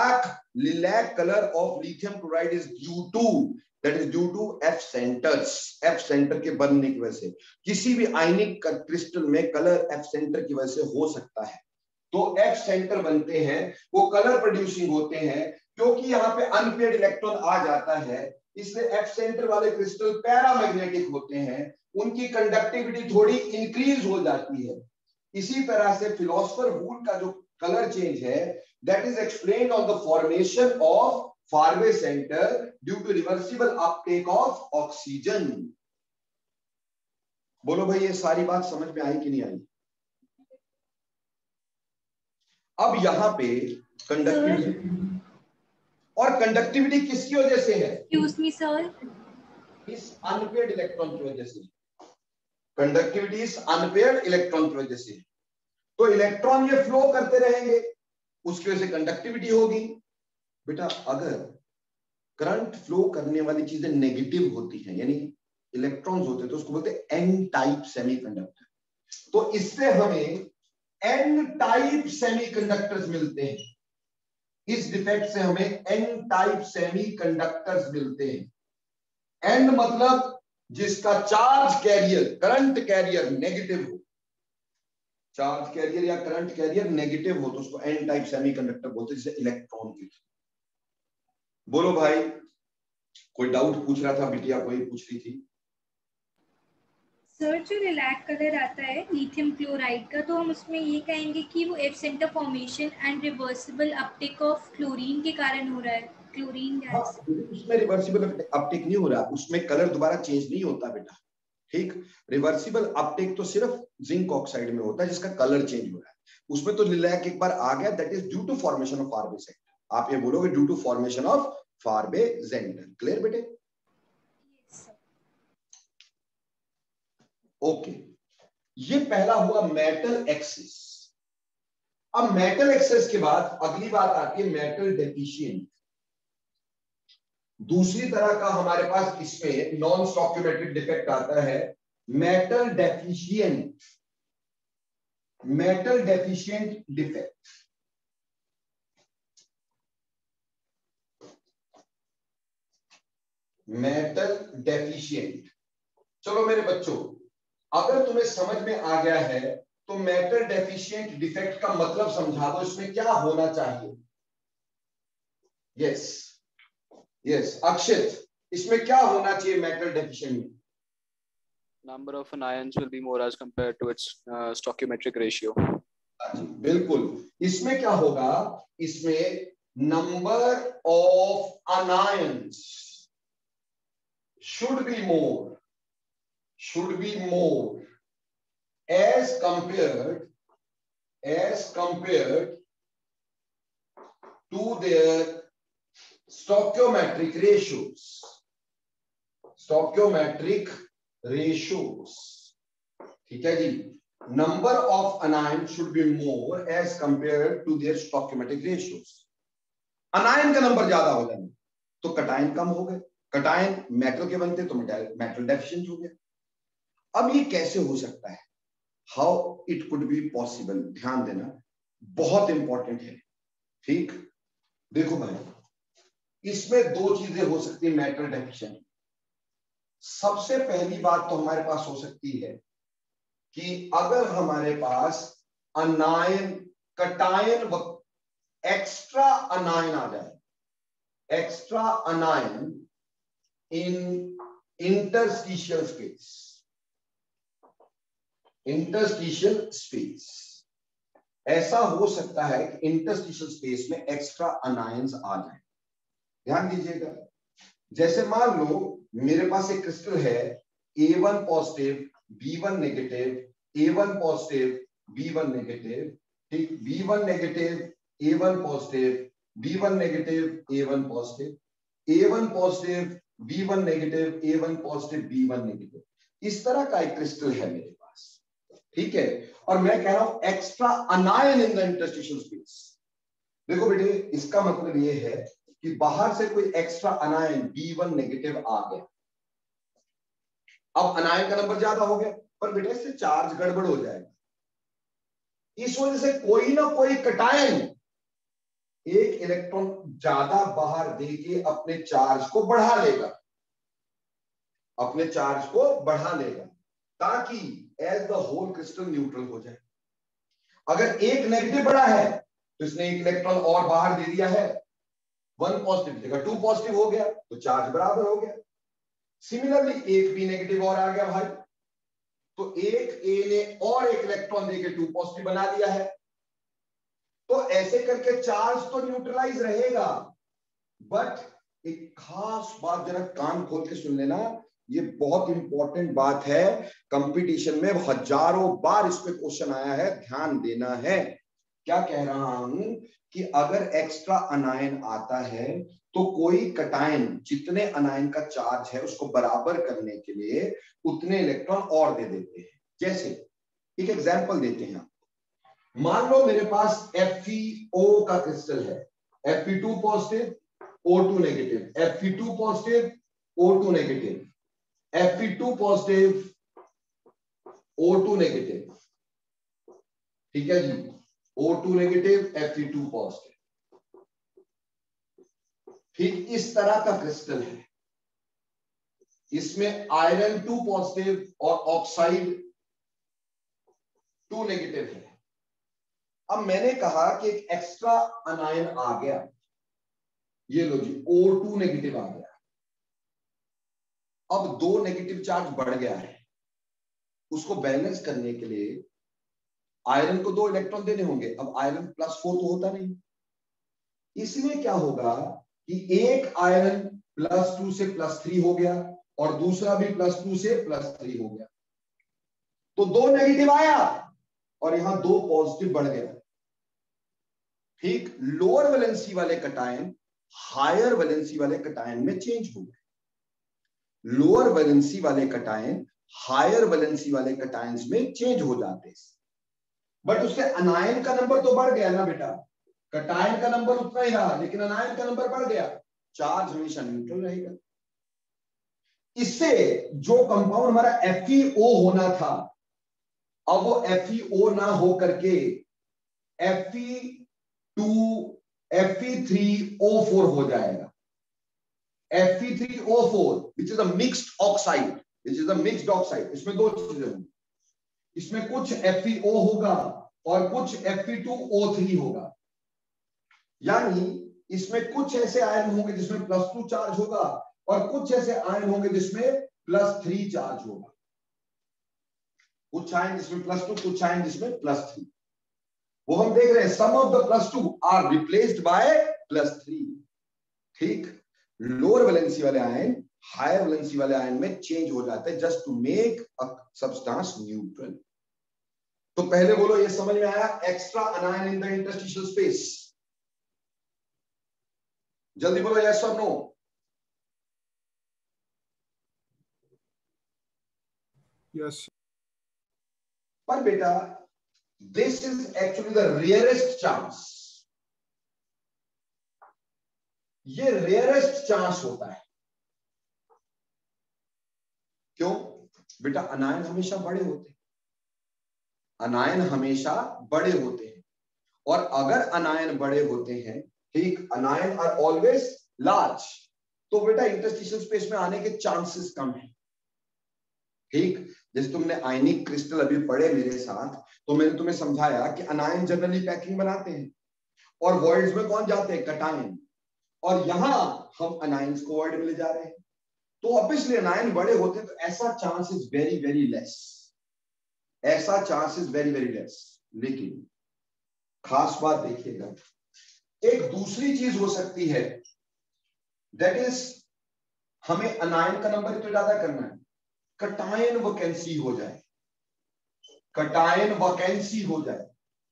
lilac colour of lithium chloride is due to, that is due to F centres. F centre के बनने की वजह से किसी भी आयनिक क्रिस्टल में कलर एफ सेंटर की वजह से हो सकता है। तो एफ सेंटर बनते हैं, वो कलर प्रोड्यूसिंग होते हैं, क्योंकि यहाँ पे अनपेयर्ड इलेक्ट्रॉन आ जाता है, इसलिए एफ सेंटर वाले क्रिस्टल पैरामैग्नेटिक होते हैं, उनकी कंडक्टिविटी थोड़ी इंक्रीज हो जाती है। इसी तरह से फिलोसोफर वुड का जो कलर चेंज है, that is explained on the formation of farbe centre due to reversible uptake of oxygen. बोलो भाई, ये सारी बात समझ में आई कि नहीं आई? अब यहां पे कंडक्टिविटी, और कंडक्टिविटी किसकी वजह से है? एक्सक्यूज मी सर, इस अनपेयर्ड इलेक्ट्रॉन की वजह से। कंडक्टिविटी इस अनपेयर्ड इलेक्ट्रॉन की वजह से। तो इलेक्ट्रॉन ये फ्लो करते रहेंगे, उसकी वजह से कंडक्टिविटी होगी। बेटा अगर करंट फ्लो करने वाली चीजें नेगेटिव होती हैं, यानी इलेक्ट्रॉन्स होते हैं, तो उसको बोलते हैं एन टाइप सेमीकंडक्टर। तो इससे हमें एन टाइप सेमीकंडक्टर्स मिलते हैं। इस डिफेक्ट से हमें एन टाइप सेमीकंडक्टर्स मिलते हैं। एन मतलब जिसका charge carrier, current carrier negative हो। चार्ज कैरियर या करंट कैरियर नेगेटिव हो तो उसको एन टाइप सेमीकंडक्टर बोलते हैं, जैसे इलेक्ट्रॉन की। बोलो भाई, कोई डाउट पूछ रहा था? बिटिया कोई पूछ रही थी? सर जो लिलैक कलर आता है लिथियम क्लोराइड का, तो हम उसमें ये कहेंगे कि वो F centre formation and reversible uptake of chlorine के कारण हो रहा है, क्लोरीन गैस। उसमें रिवर्सिबल अपटेक नहीं हो रहा, उसमें कलर दोबारा चेंज नहीं होता बेटा। ठीक, रिवर्सिबल अपटेक तो सिर्फ जिंक ऑक्साइड में होता है जिसका कलर चेंज हो रहा है। उसमें तो लिलैक एक बार आ गया, that is due to formation of farbe centre. आप ये बोलोगे due to formation of farbe centre. Clear बेटे? ओके, ये पहला हुआ मेटल एक्सेस। अब मेटल एक्सेस के बाद अगली बात आती है मेटल डेफिशिएंट। दूसरी तरह का हमारे पास इसमें नॉन स्टोइकियोमेट्रिक डिफेक्ट आता है, metal deficient. Metal deficient defect. Metal deficient. चलो मेरे बच्चों, अगर तुम्हें समझ में आ गया है तो मेटल डेफिशिएंट डिफेक्ट का मतलब समझा दो, इसमें क्या होना चाहिए? यस यस अक्षित, इसमें क्या होना चाहिए मेटल डेफिशिएंट में? Number of ions will be more as compared to its stoichiometric ratio. बिल्कुल, इसमें क्या होगा? इसमें number of anions should be more as compared to their stoichiometric ratios। ठीक है जी, number of anion should be more as compare to their stoichiometric ratios. Anion का number ज्यादा हो जाए तो कटायन कम हो गए, कटायन मेटल के बनते तो मेटल डेफिशिएंट हो गया। अब ये कैसे हो सकता है? How it could be possible? ध्यान देना, बहुत इंपॉर्टेंट है। ठीक, देखो भाई, इसमें दो चीजें हो सकती है मेटल डेफिशिएंट। सबसे पहली बात तो हमारे पास हो सकती है कि अगर हमारे पास अनायन, कटायन व एक्स्ट्रा अनायन आ जाए, extra anion in interstitial space. ऐसा हो सकता है कि इंटरस्टिशियल स्पेस में एक्स्ट्रा अनायंस आ जाए। ध्यान दीजिएगा, जैसे मान लो मेरे पास एक क्रिस्टल है A1 positive B1 negative, A1 positive B1 negative. ठीक, B1 negative A1 positive, B1 negative A1 positive, A1 positive B1 negative, A1 positive B1 negative. इस तरह का एक क्रिस्टल है मेरे पास। ठीक है, और मैं कह रहा हूं extra anion in the interstitial space. देखो बेटे, इसका मतलब ये है कि बाहर से कोई एक्स्ट्रा अनायन B1 नेगेटिव आ गया। अब अनायन का नंबर ज्यादा हो गया, पर बेटे इससे चार्ज गड़बड़ हो जाएगा। इस वजह से कोई ना कोई कटायन एक इलेक्ट्रॉन ज्यादा बाहर देके अपने चार्ज को बढ़ा लेगा, ताकि as the whole crystal neutral हो जाए। अगर एक नेगेटिव बढ़ा है तो इसने एक इलेक्ट्रॉन और बाहर दे दिया है, 1 पॉजिटिव जगह 2 पॉजिटिव हो गया तो चार्ज बराबर हो गया। सिमिलरली एक बी नेगेटिव और आ गया भाई, तो एक ए ने और एक इलेक्ट्रॉन देके 2 पॉजिटिव बना दिया है। तो ऐसे करके चार्ज तो न्यूट्रलाइज रहेगा, बट एक खास बात जरा कान खोल के सुन लेना, ये बहुत इंपॉर्टेंट बात है। कंपटीशन में हजारों बार इस पे क्वेश्चन आया है, ध्यान देना है। क्या कह रहा हूं कि अगर एक्स्ट्रा अनायन आता है तो कोई कटायन जितने अनायन का चार्ज है उसको बराबर करने के लिए उतने इलेक्ट्रॉन और दे देते हैं। जैसे एक एग्जांपल देते हैं, मान लो मेरे पास FeO का क्रिस्टल है, Fe2 positive O2 negative, Fe2 positive O2 negative, Fe2 positive O2 negative, ठीक है जी, O2 नेगेटिव Fe2 पॉजिटिव। ठीक इस तरह का क्रिस्टल है, इसमें आयरन 2 पॉजिटिव और ऑक्साइड 2 नेगेटिव है। अब मैंने कहा कि एक एक्स्ट्रा अनायन आ गया, ये लो जी O2 नेगेटिव आ गया। अब 2 नेगेटिव चार्ज बढ़ गया है, उसको बैलेंस करने के लिए आयरन को 2 इलेक्ट्रॉन देने होंगे। अब आयरन +4 तो होता नहीं, इसलिए क्या होगा कि एक आयरन +2 से +3 हो गया और दूसरा भी +2 से +3 हो गया, तो 2 नेगेटिव आया और यहां 2 पॉजिटिव बढ़ गया। ठीक, लोअर वैलेंसी वाले कटायन हायर वैलेंसी वाले कटायन में चेंज हो गए, लोअर वैलेंसी वाले कटायन हायर वैलेंसी वाले कटायंस में चेंज हो जाते हैं। बट उससे अनायन का नंबर तो बढ़ गया ना बेटा, कटायन का नंबर उतना ही रहा लेकिन अनायन का नंबर बढ़ गया, चार्ज हमेशा न्यूट्रल रहेगा। इससे जो कंपाउंड हमारा FeO होना था, अब वो FeO ना हो करके Fe3O4 हो जाएगा। Fe3O4 which is a mixed oxide, which is a mixed oxide। इसमें 2 चीजें होंगी, इसमें कुछ FeO होगा और कुछ Fe2O3 होगा, यानी इसमें कुछ ऐसे आयन होंगे जिसमें +2 चार्ज होगा और कुछ ऐसे आयन होंगे जिसमें +3 चार्ज होगा, कुछ आयन जिसमें +2, कुछ आयन जिसमें +3। वो हम देख रहे हैं, some of the +2 are replaced by +3। ठीक, लोअर वैलेंसी वाले आयन हायर वैलेंसी वाले आयन में चेंज हो जाते हैं just to make a substance neutral. तो पहले बोलो ये समझ में आया, extra anion in the interstitial space, जल्दी बोलो यस और नो। यस। पर बेटा this is actually the rarest chance, ये रेयरेस्ट चांस होता है। क्यों बेटा? अनायन हमेशा बड़े होते हैं, अनायन हमेशा बड़े होते हैं, और अगर अनायन बड़े होते हैं, ठीक, अनायन आर ऑलवेज लार्ज, तो बेटा इंटरस्टिशियल स्पेस में आने के चांसेस कम है। ठीक, जैसे तुमने आयनिक क्रिस्टल अभी पढ़े मेरे साथ, तो मैंने तुम्हें समझाया कि अनायन जनरली पैकिंग बनाते हैं और वॉइड्स में कौन जाते हैं? कटायन, और यहां हम अनायंस को वॉइड में ले जा रहे हैं, तो ऑब्वियसली अनायन बड़े होते हैं, तो ऐसा chance is very very less, ऐसा chance is very very less. लेकिन खास बात देखिएगा, एक दूसरी चीज हो सकती है, दैट इज हमें अनायन का नंबर तो ज्यादा करना है, कटायन वैकेंसी हो जाए, कटायन वैकेंसी हो जाए।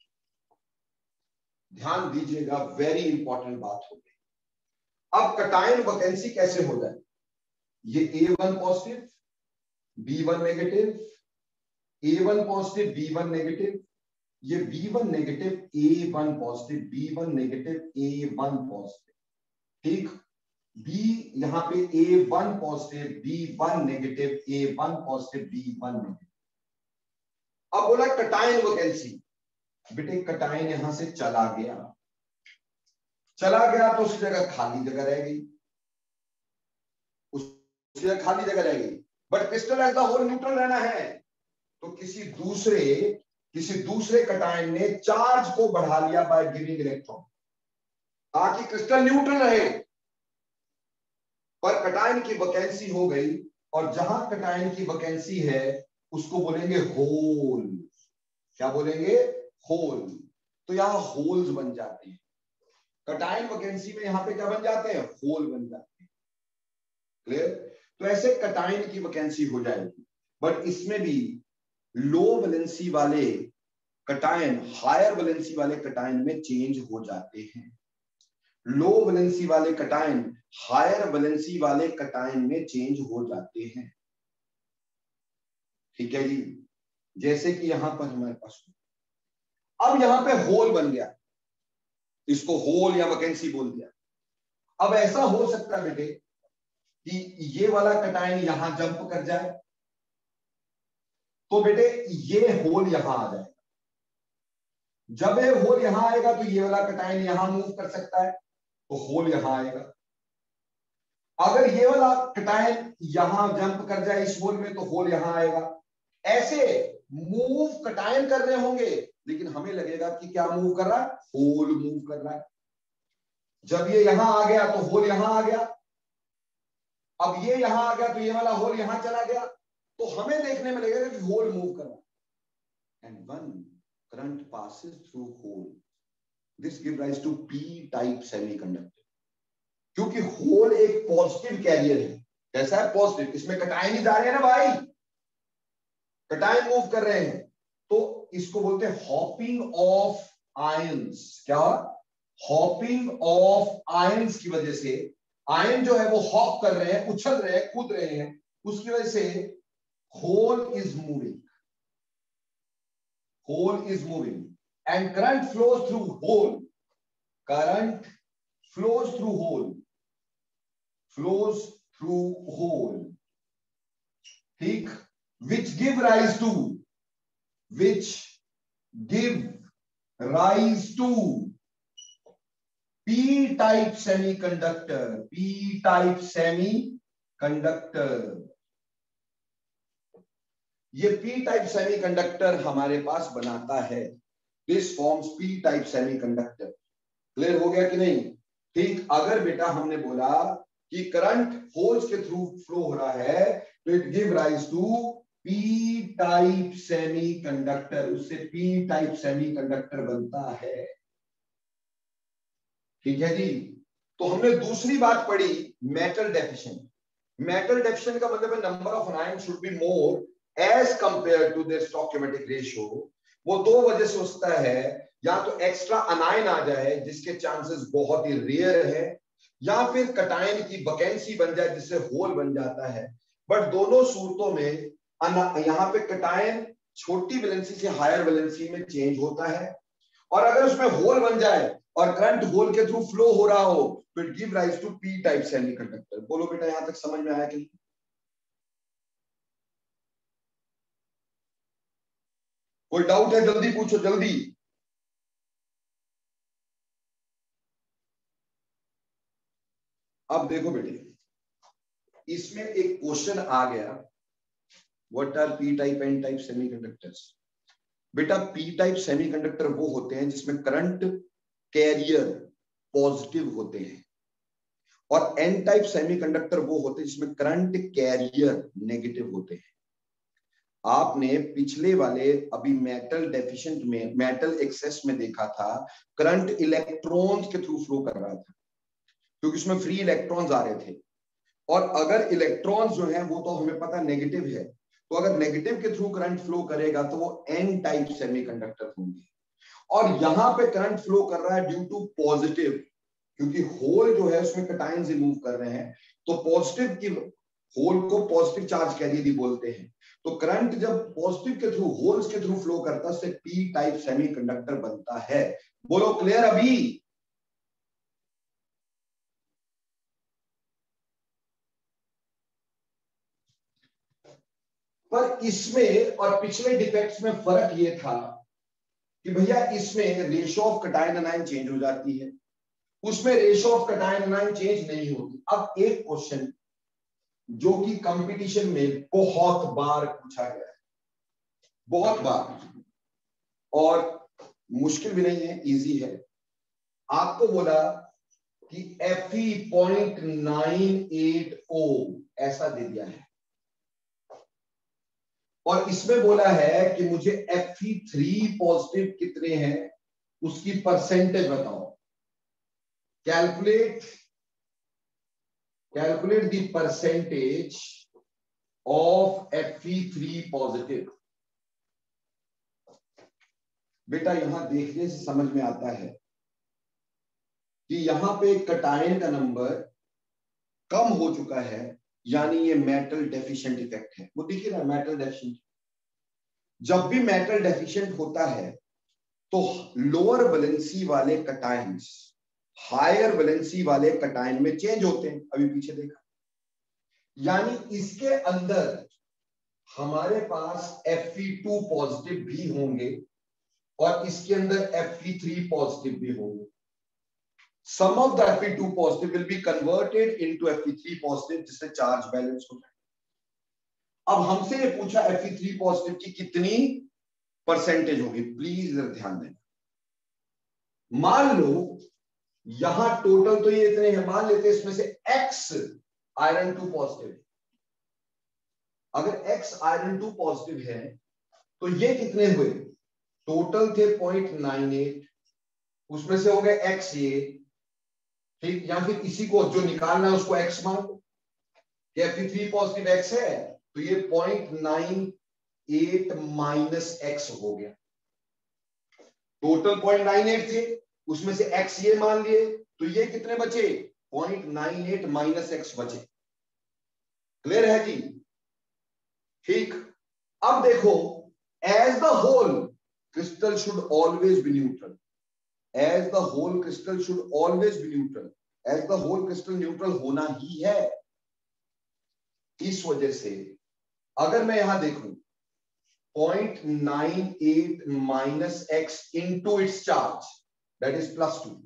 ध्यान दीजिएगा, वेरी इंपॉर्टेंट बात हो गई। अब कटायन वैकेंसी कैसे हो जाए? ये A1 positive B1 negative, A1 positive B1 negative, ये B1 negative A1 positive, B1 negative A1 positive. ठीक, B यहां पे A1 positive B1 negative, A1 positive B1 negative. अब बोला कटायन वैकेंसी, बेटे कटायन यहां से चला गया, चला गया तो उसकी जगह खाली जगह रह गई, उसकी जगह खाली जगह रह गई। But crystal as the whole neutral रहना है, तो किसी दूसरे कटायन ने चार्ज को बढ़ा लिया बाय गिविंग इलेक्ट्रॉन, ताकि क्रिस्टल न्यूट्रल रहे, पर कटायन की वैकेंसी हो गई, और जहां कटायन की वैकेंसी है उसको बोलेंगे होल। क्या बोलेंगे? होल। तो यहां होल्स बन जाते हैं, कटायन वैकेंसी में यहां पे क्या बन जाते हैं? होल बन जाते हैं। क्लियर? तो ऐसे कटायन की वैकेंसी हो जाएगी, बट इसमें भी लो वैलेंसी वाले कटायन हायर वैलेंसी वाले कटायन में चेंज हो जाते हैं, लो वैलेंसी वाले कटायन हायर वैलेंसी वाले कटायन में चेंज हो जाते हैं। ठीक है जी, जैसे कि यहां पर हमारे पास अब यहां पे होल बन गया, इसको होल या वैकेंसी बोल दिया। अब ऐसा हो सकता है बेटे कि ये वाला कटायन यहां जंप कर जाए, तो बेटे ये होल यहां आ जाएगा। जब ये होल यहां आएगा तो ये वाला कटायन यहां मूव कर सकता है, तो होल यहां आएगा। अगर ये वाला कटायन यहां जंप कर जाए इस होल में, तो होल यहां आएगा। ऐसे मूव कटायन कर रहे होंगे, लेकिन हमें लगेगा कि क्या मूव कर रहा है, होल मूव कर रहा है। जब ये यहां आ गया तो होल यहां आ गया, अब ये यहां आ गया तो ये वाला होल यहां चला गया, तो हमें देखने में लगेगा कि होल मूव कर रहा है। And one current passes through hole, this give rise to P type semiconductor. क्योंकि होल एक पॉजिटिव कैरियर है। कैसा है, पॉजिटिव, इसमें कटायन ही जा रहे हैं ना भाई, कटायन मूव कर रहे हैं, तो इसको बोलते हैं हॉपिंग ऑफ आयंस। क्या, हॉपिंग ऑफ आयंस की वजह से आयन जो है वो हॉप कर रहे हैं, उछल रहे हैं, कूद रहे हैं, उसकी वजह से hole is moving, hole is moving and current flows through hole, current flows through hole, flows through hole, ठीक, which give rise to p type semiconductor, p type semiconductor। ये p type semiconductor हमारे पास बनाता है, this forms p type semiconductor। Clear हो गया कि नहीं? ठीक, अगर बेटा हमने बोला कि करंट होल्स के थ्रू फ्लो हो रहा है, तो it give rise to P type semiconductor, उससे पी टाइप सेमीकंडक्टर बनता है। ठीक है जी। तो हमने दूसरी बात पढ़ी मेटल डेफिशिएंट। मेटल डेफिशिएंट का मतलब है number of ion should be more as compare to their stoichiometric ratio. वो दो वजह से हो सकता है, या तो एक्स्ट्रा अनायन आ जाए जिसके चांसेस बहुत ही रेयर है, या फिर कटायन की वैकेंसी बन जाए जिससे होल बन जाता है। बट दोनों सूरतों में यहाँ पे कटायन छोटी वैलेंसी से हायर वैलेंसी में चेंज होता है, और अगर उसमें होल बन जाए और करंट होल के थ्रू फ्लो हो रहा हो, तो it give rise to P type semiconductor. बोलो बेटा, यहां तक समझ में आया कि? कोई डाउट है, जल्दी पूछो, जल्दी। अब देखो बेटे, इसमें एक क्वेश्चन आ गया, what are P type N type semiconductors. बेटा पी टाइप सेमीकंडक्टर वो होते हैं जिसमें करंट कैरियर पॉजिटिव होते हैं, और एन टाइप सेमीकंडक्टर वो होते हैं जिसमें करंट कैरियर नेगेटिव होते हैं। आपने पिछले वाले अभी मेटल डेफिशिएंट में, मेटल एक्सेस में देखा था, करंट इलेक्ट्रॉन्स के थ्रू फ्लो कर रहा था, क्योंकि उसमें फ्री इलेक्ट्रॉन्स आ रहे थे। और अगर इलेक्ट्रॉन्स जो है वो तो हमें पता नेगेटिव है, तो अगर नेगेटिव के थ्रू करंट फ्लो करेगा तो वो एन टाइप सेमीकंडक्टर होंगे। और यहां पे करंट फ्लो कर रहा है ड्यू टू पॉजिटिव, क्योंकि होल जो है उसमें कटायंस मूव कर रहे हैं, तो पॉजिटिव की होल को पॉजिटिव चार्ज कैरियर ही बोलते हैं। तो करंट जब पॉजिटिव के थ्रू, होल्स के थ्रू फ्लो करता है, उससे पी टाइप सेमीकंडक्टर बनता है। बोलो क्लियर अभी? पर इसमें और पिछले डिफेक्ट्स में फर्क ये था कि भैया इसमें ratio of cation anion change हो जाती है, उसमें ratio of cation anion change नहीं होती। अब एक क्वेश्चन जो कि कंपटीशन में बहुत बार पूछा गया है, बहुत बार, और मुश्किल भी नहीं है, इजी है। आपको बोला कि Fe 0.980 ऐसा दे दिया है, और इसमें बोला है कि मुझे Fe3 पॉजिटिव कितने हैं उसकी परसेंटेज बताओ। Calculate the percentage of Fe3 positive. बेटा यहां देखने से समझ में आता है कि यहां पे कटायन का नंबर कम हो चुका है, यानी ये मेटल डेफिशिएंट इफेक्ट है। वो दिख रहा है मेटल डेफिशिएंट। जब भी मेटल डेफिशिएंट होता है तो लोअर वैलेंसी वाले कटायंस हायर वैलेंसी वाले कटायन में चेंज होते हैं, अभी पीछे देखा। यानी इसके अंदर हमारे पास Fe2 पॉजिटिव भी होंगे और इसके अंदर Fe3 पॉजिटिव भी होंगे। Some of the Fe2 positive will be converted into Fe3 positive, जिससे चार्ज बैलेंस हो जाए। अब हमसे ये पूछा Fe3 पॉजिटिव की कितनी परसेंटेज होगी, प्लीज इधर ध्यान देना। मान लो यहां टोटल तो ये इतने हैं, मान लेते हैं इसमें से X आयरन 2 पॉजिटिव। अगर X आयरन 2 पॉजिटिव है तो ये कितने हुए, टोटल थे 0.98, उसमें से हो गए X ये, ठीक। या फिर इसी को जो निकालना है उसको X मान लो, Fe3 पॉजिटिव X है तो ये 0.98 माइनस X हो गया। टोटल 0.98 थे, उसमें से X ये मान लिए तो ये कितने बचे, 0.98 माइनस X बचे। क्लियर है जी? ठीक। अब देखो, as the whole crystal should always be neutral. As the whole crystal should always be neutral. As the whole crystal neutral होना ही है। इस वजह से अगर मैं यहां देखूं 0.98 minus X into its charge, that is +2,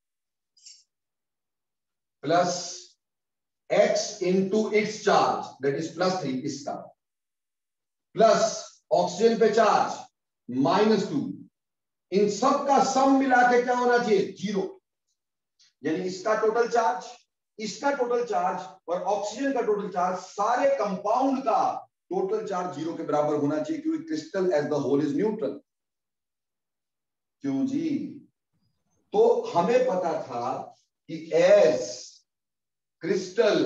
plus X into its charge, that is +3, इसका प्लस ऑक्सीजन पे चार्ज -2, इन सब का सम मिला के क्या होना चाहिए, 0। यानी इसका टोटल चार्ज, इसका टोटल चार्ज और ऑक्सीजन का टोटल चार्ज, सारे कंपाउंड का टोटल चार्ज 0 के बराबर होना चाहिए, क्योंकि crystal as the whole is neutral. क्यों जी? तो हमें पता था कि as crystal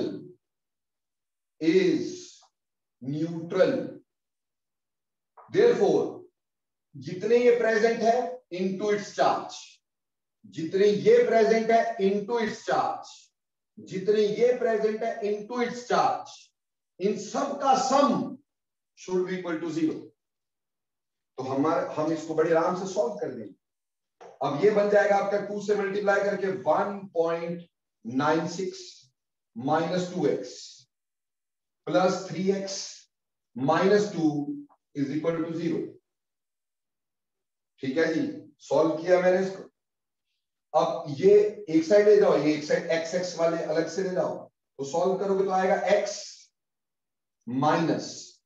is neutral, therefore जितने ये प्रेजेंट है इनटू इट्स चार्ज, जितने ये प्रेजेंट है इनटू इट्स चार्ज, जितने ये प्रेजेंट है इनटू इट्स चार्ज, इन सब का sum should be equal to 0। तो हम इसको बड़े आराम से सॉल्व कर देंगे। अब ये बन जाएगा आपका 2 से मल्टीप्लाई करके 1.96 minus 2x plus 3x minus 2 is equal to 0। ठीक है जी, सॉल्व किया मैंने इसको। अब ये एक साइड ले जाओ, ये एक साइड x वाले अलग से ले जाओ, तो सॉल्व करोगे तो आएगा x minus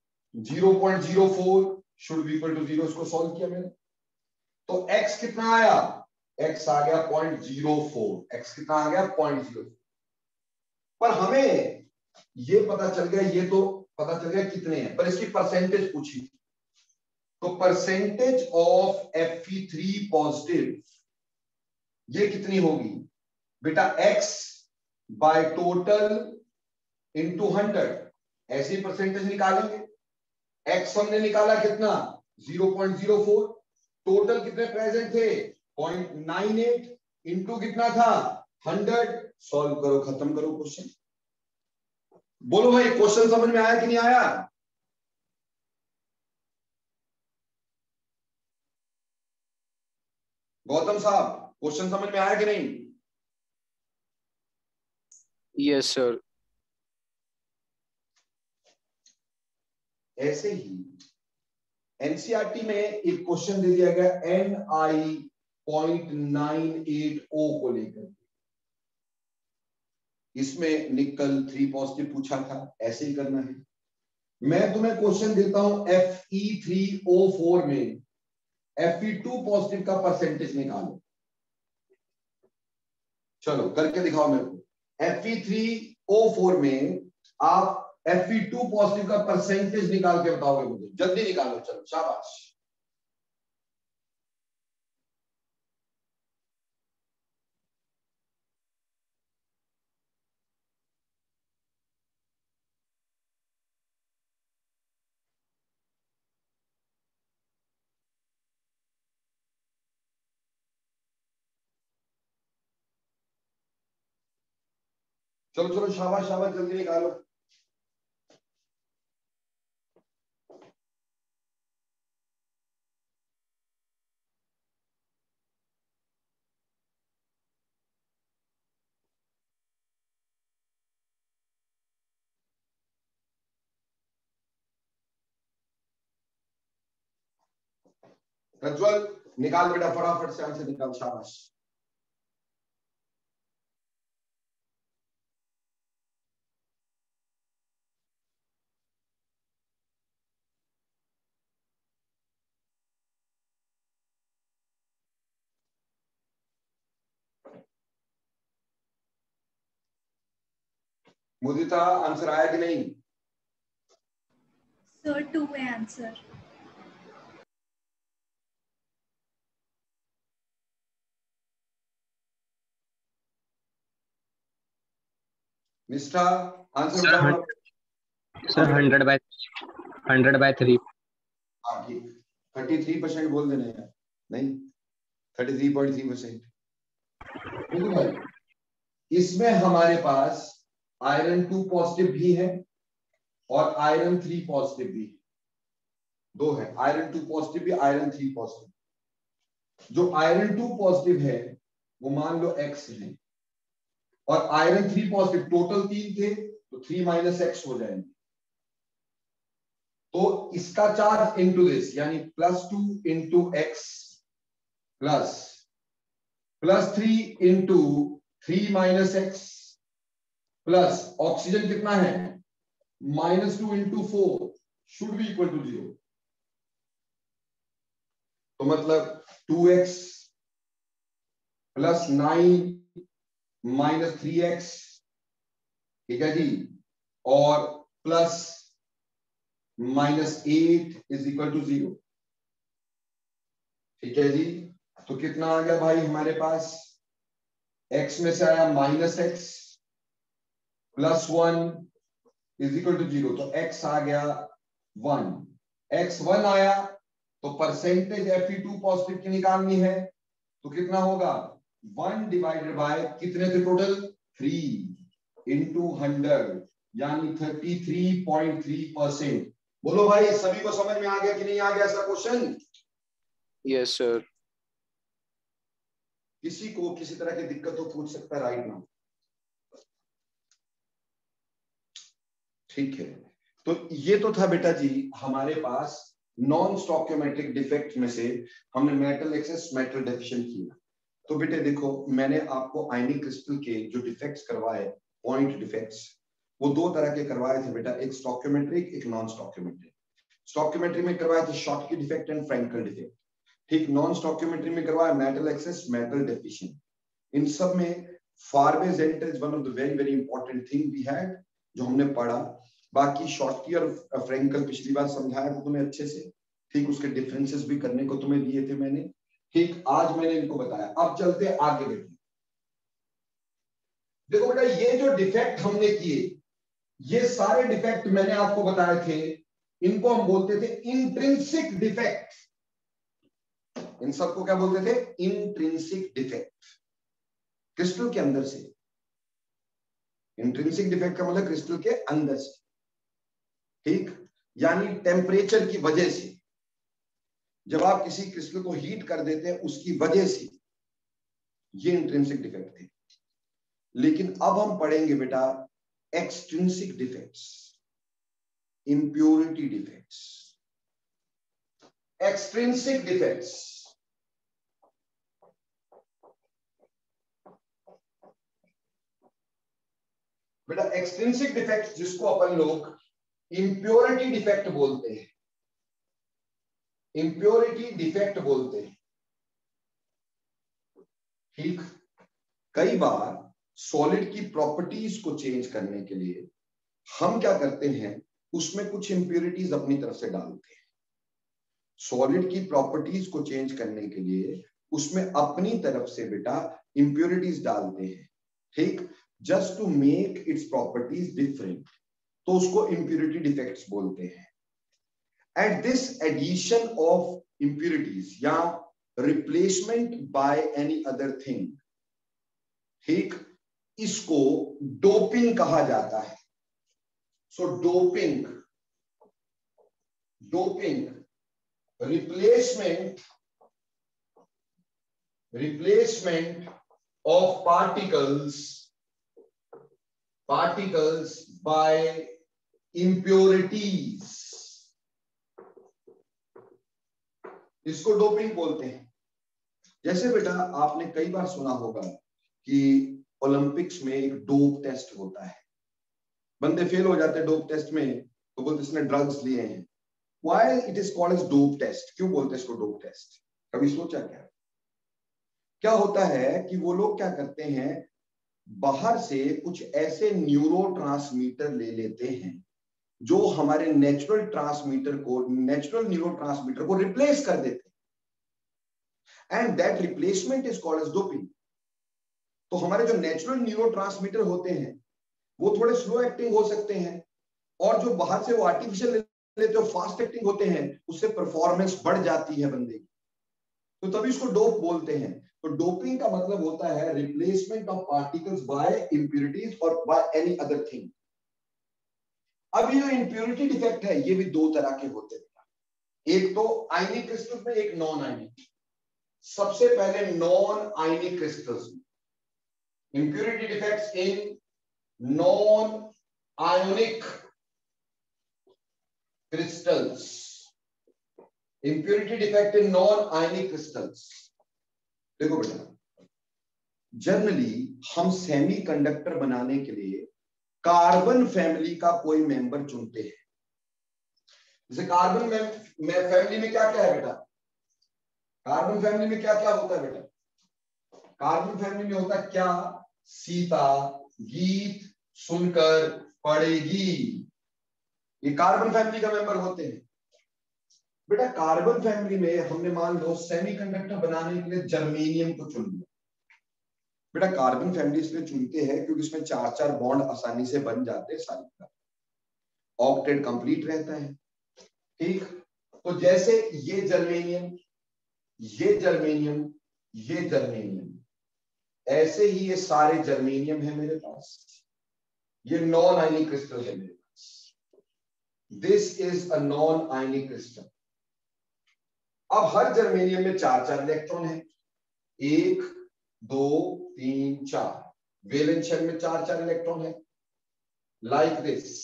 0.04 should be equal to 0। इसको सॉल्व किया मैंने तो x कितना आया, x आ गया 0.04। x कितना आ गया, 0.04। पर हमें ये पता चल गया, ये तो पता चल गया कितने हैं, पर इसकी परसेंटेज पूछी थी। तो परसेंटेज ऑफ Fe3 पॉजिटिव ये कितनी होगी बेटा, x बाय टोटल इंटू 100, ऐसी परसेंटेज निकालेंगे। x हमने निकाला कितना, 0.04, टोटल कितने प्रेजेंट थे 0.98 इंटू कितना था 100। सॉल्व करो, खत्म करो क्वेश्चन। बोलो भाई क्वेश्चन समझ में आया कि नहीं आया? गौतम साहब क्वेश्चन समझ में आया कि नहीं? Yes sir. ऐसे ही एनसीईआरटी में एक क्वेश्चन दे दिया गया Ni.98O को लेकर। इसमें निकल 3 पॉजिटिव पूछा था, ऐसे ही करना है। मैं तुम्हें क्वेश्चन देता हूं Fe3O4 में Fe2 पॉजिटिव का परसेंटेज निकालो। चलो करके दिखाओ मेरे को। Fe3O4 में आप Fe2 पॉजिटिव का परसेंटेज निकाल के बताओगे मुझे, जल्दी निकालो। चलो शाबाश। चलो चलो शाबाश शाबाश, जल्दी निकालो। प्रज्वल निकाल बेटा, फटाफट से आंसर निकाल, शाबाश। मुदिता आंसर आया कि नहीं? सर 2 है आंसर। निष्ठा आंसर बताओ। सर 100/3। हाँ ठीक, 33% बोल देना यार, नहीं 33.3%। देखो भाई, इसमें हमारे पास आयरन 2 पॉजिटिव भी है और आयरन 3 पॉजिटिव भी है, दो है, आयरन 2 पॉजिटिव भी, आयरन 3 पॉजिटिव। जो आयरन 2 पॉजिटिव है वो मान लो X है, और आयरन 3 पॉजिटिव टोटल 3 थे तो 3 - X हो जाएंगे। तो इसका चार्ज इनटू दिस, यानी +2 × X +3 × 3 - X प्लस ऑक्सीजन कितना है -2 × 4 शुड बी इक्वल टू 0। तो मतलब 2x + 9 - 3x, ठीक है जी, और प्लस -8 = 0। ठीक है जी, तो कितना आ गया भाई हमारे पास? x में से आया -x +1 = 0, तो x आ गया 1। x 1 आया तो परसेंटेज Fe2 पॉजिटिव की निकालनी है, तो कितना होगा 1 / कितने थे टोटल 3 × 100, यानी 33.3%। बोलो भाई, सभी को समझ में आ गया कि नहीं आ गया ऐसा क्वेश्चन? Yes sir. किसी को किसी तरह की दिक्कत तो पूछ सकता है राइट नाउ। ठीक है, तो ये तो था बेटा जी हमारे पास नॉन स्टोइकियोमेट्रिक डिफेक्ट में से हमने मेटल एक्सेस मेटल डेफिशिएंट किया। तो बेटे देखो, मैंने आपको आयनिक क्रिस्टल के जो डिफेक्ट्स करवाए, पॉइंट डिफेक्ट्स, वो दो तरह के करवाए थे बेटा, एक स्टोइकियोमेट्रिक एक नॉन स्टोइकियोमेट्रिक। स्टोइकियोमेट्री में करवाए थे Schottky defect and Frenkel defect, ठीक। नॉन स्टोइकियोमेट्री में करवाया मेटल एक्सेस मेटल डेफिशिएंट। इन सब में farbe centre is one of the very very important thing we had, जो हमने पढ़ा। बाकी शॉटकी और फ्रैंकल पिछली बार समझाया था तुम्हें अच्छे से, ठीक। उसके डिफरेंसेस भी करने को तुम्हें दिए थे मैंने, ठीक। आज मैंने इनको बताया। अब चलते आगे बेटे। देखो बेटा, ये जो डिफेक्ट हमने किए, ये सारे डिफेक्ट मैंने आपको बताए थे, इनको हम बोलते थे इंट्रिंसिक डिफेक्ट। इन सबको क्या बोलते थे? इंट्रिंसिक डिफेक्ट, क्रिस्टल के अंदर से। इंट्रिंसिक डिफेक्ट का मतलब क्रिस्टल के अंदर से, ठीक। यानी टेम्परेचर की वजह से, जब आप किसी क्रिस्टल को हीट कर देते हैं उसकी वजह से ये इंट्रिंसिक डिफेक्ट थे। लेकिन अब हम पढ़ेंगे बेटा extrinsic defects, impurity defects, extrinsic defects. बेटा एक्सट्रिंसिक डिफेक्ट्स जिसको अपन लोग इंप्योरिटी डिफेक्ट बोलते हैं, इंप्योरिटी डिफेक्ट बोलते हैं, ठीक। कई बार सॉलिड की प्रॉपर्टीज को चेंज करने के लिए हम क्या करते हैं, उसमें कुछ इंप्योरिटीज अपनी तरफ से डालते हैं। सॉलिड की प्रॉपर्टीज को चेंज करने के लिए उसमें अपनी तरफ से बेटा इंप्योरिटीज डालते हैं, ठीक, just to make its properties different, तो उसको इंप्योरिटी डिफेक्ट्स बोलते हैं। At this addition of impurities या replacement by any other thing, ठीक, इसको डोपिंग कहा जाता है। So doping replacement of particles by impurities, इसको डोपिंग बोलते हैं। जैसे बेटा आपने कई बार सुना होगा कि ओलंपिक्स में एक डोप टेस्ट होता है, बंदे फेल हो जाते हैं डोप टेस्ट में तो बोलते इसने ड्रग्स लिए हैं। Why it is called as dope test? क्यों बोलते हैं इसको डोप टेस्ट? कभी सोचा क्या होता है कि वो लोग क्या करते हैं, बाहर से कुछ ऐसे न्यूरोट्रांसमीटर ले लेते हैं जो हमारे नेचुरल न्यूरोट्रांसमीटर को रिप्लेस कर देते हैं, and that replacement is called as doping. तो हमारे जो नेचुरल न्यूरोट्रांसमीटर होते हैं वो थोड़े स्लो एक्टिंग हो सकते हैं, और जो बाहर से वो आर्टिफिशियल लेते हैं फास्ट एक्टिंग होते हैं, उससे परफॉर्मेंस बढ़ जाती है बंदे की, तो तभी इसको डोप बोलते हैं। तो डोपिंग का मतलब होता है replacement of particles by impurities और बाय एनी अदर थिंग। अब ये जो इंप्यूरिटी डिफेक्ट है ये भी दो तरह के होते हैं, एक तो आयनिक क्रिस्टल्स में, एक नॉन आयनिक। सबसे पहले नॉन आयनिक क्रिस्टल्स में impurity defects in non ionic crystals, impurity defect in non ionic crystals. देखो बेटा, जनरली हम सेमीकंडक्टर बनाने के लिए कार्बन फैमिली का कोई मेंबर चुनते हैं। जैसे कार्बन फैमिली में क्या क्या है बेटा, कार्बन फैमिली में क्या क्या होता है बेटा, कार्बन फैमिली में होता है क्या, सीता, गीत, सुनकर, पढ़ेगी, ये कार्बन फैमिली का मेंबर होते हैं। बेटा कार्बन फैमिली में हमने मान लो सेमीकंडक्टर बनाने के लिए जर्मेनियम को चुन लिया। बेटा कार्बन फैमिली इसलिए चुनते हैं क्योंकि इसमें 4-4 बॉन्ड आसानी से बन जाते हैं, सारी ऑक्टेट कंप्लीट रहता है। ठीक, तो जैसे ये जर्मेनियम, ये जर्मेनियम, ये जर्मेनियम, ऐसे ही ये सारे जर्मेनियम है मेरे पास, ये नॉन आयनिक क्रिस्टल है मेरे पास। This is a non ionic crystal. अब हर जर्मेनियम में 4-4 इलेक्ट्रॉन है, 1 2 3 4, वैलेंस शेल में 4-4 इलेक्ट्रॉन है, लाइक दिस।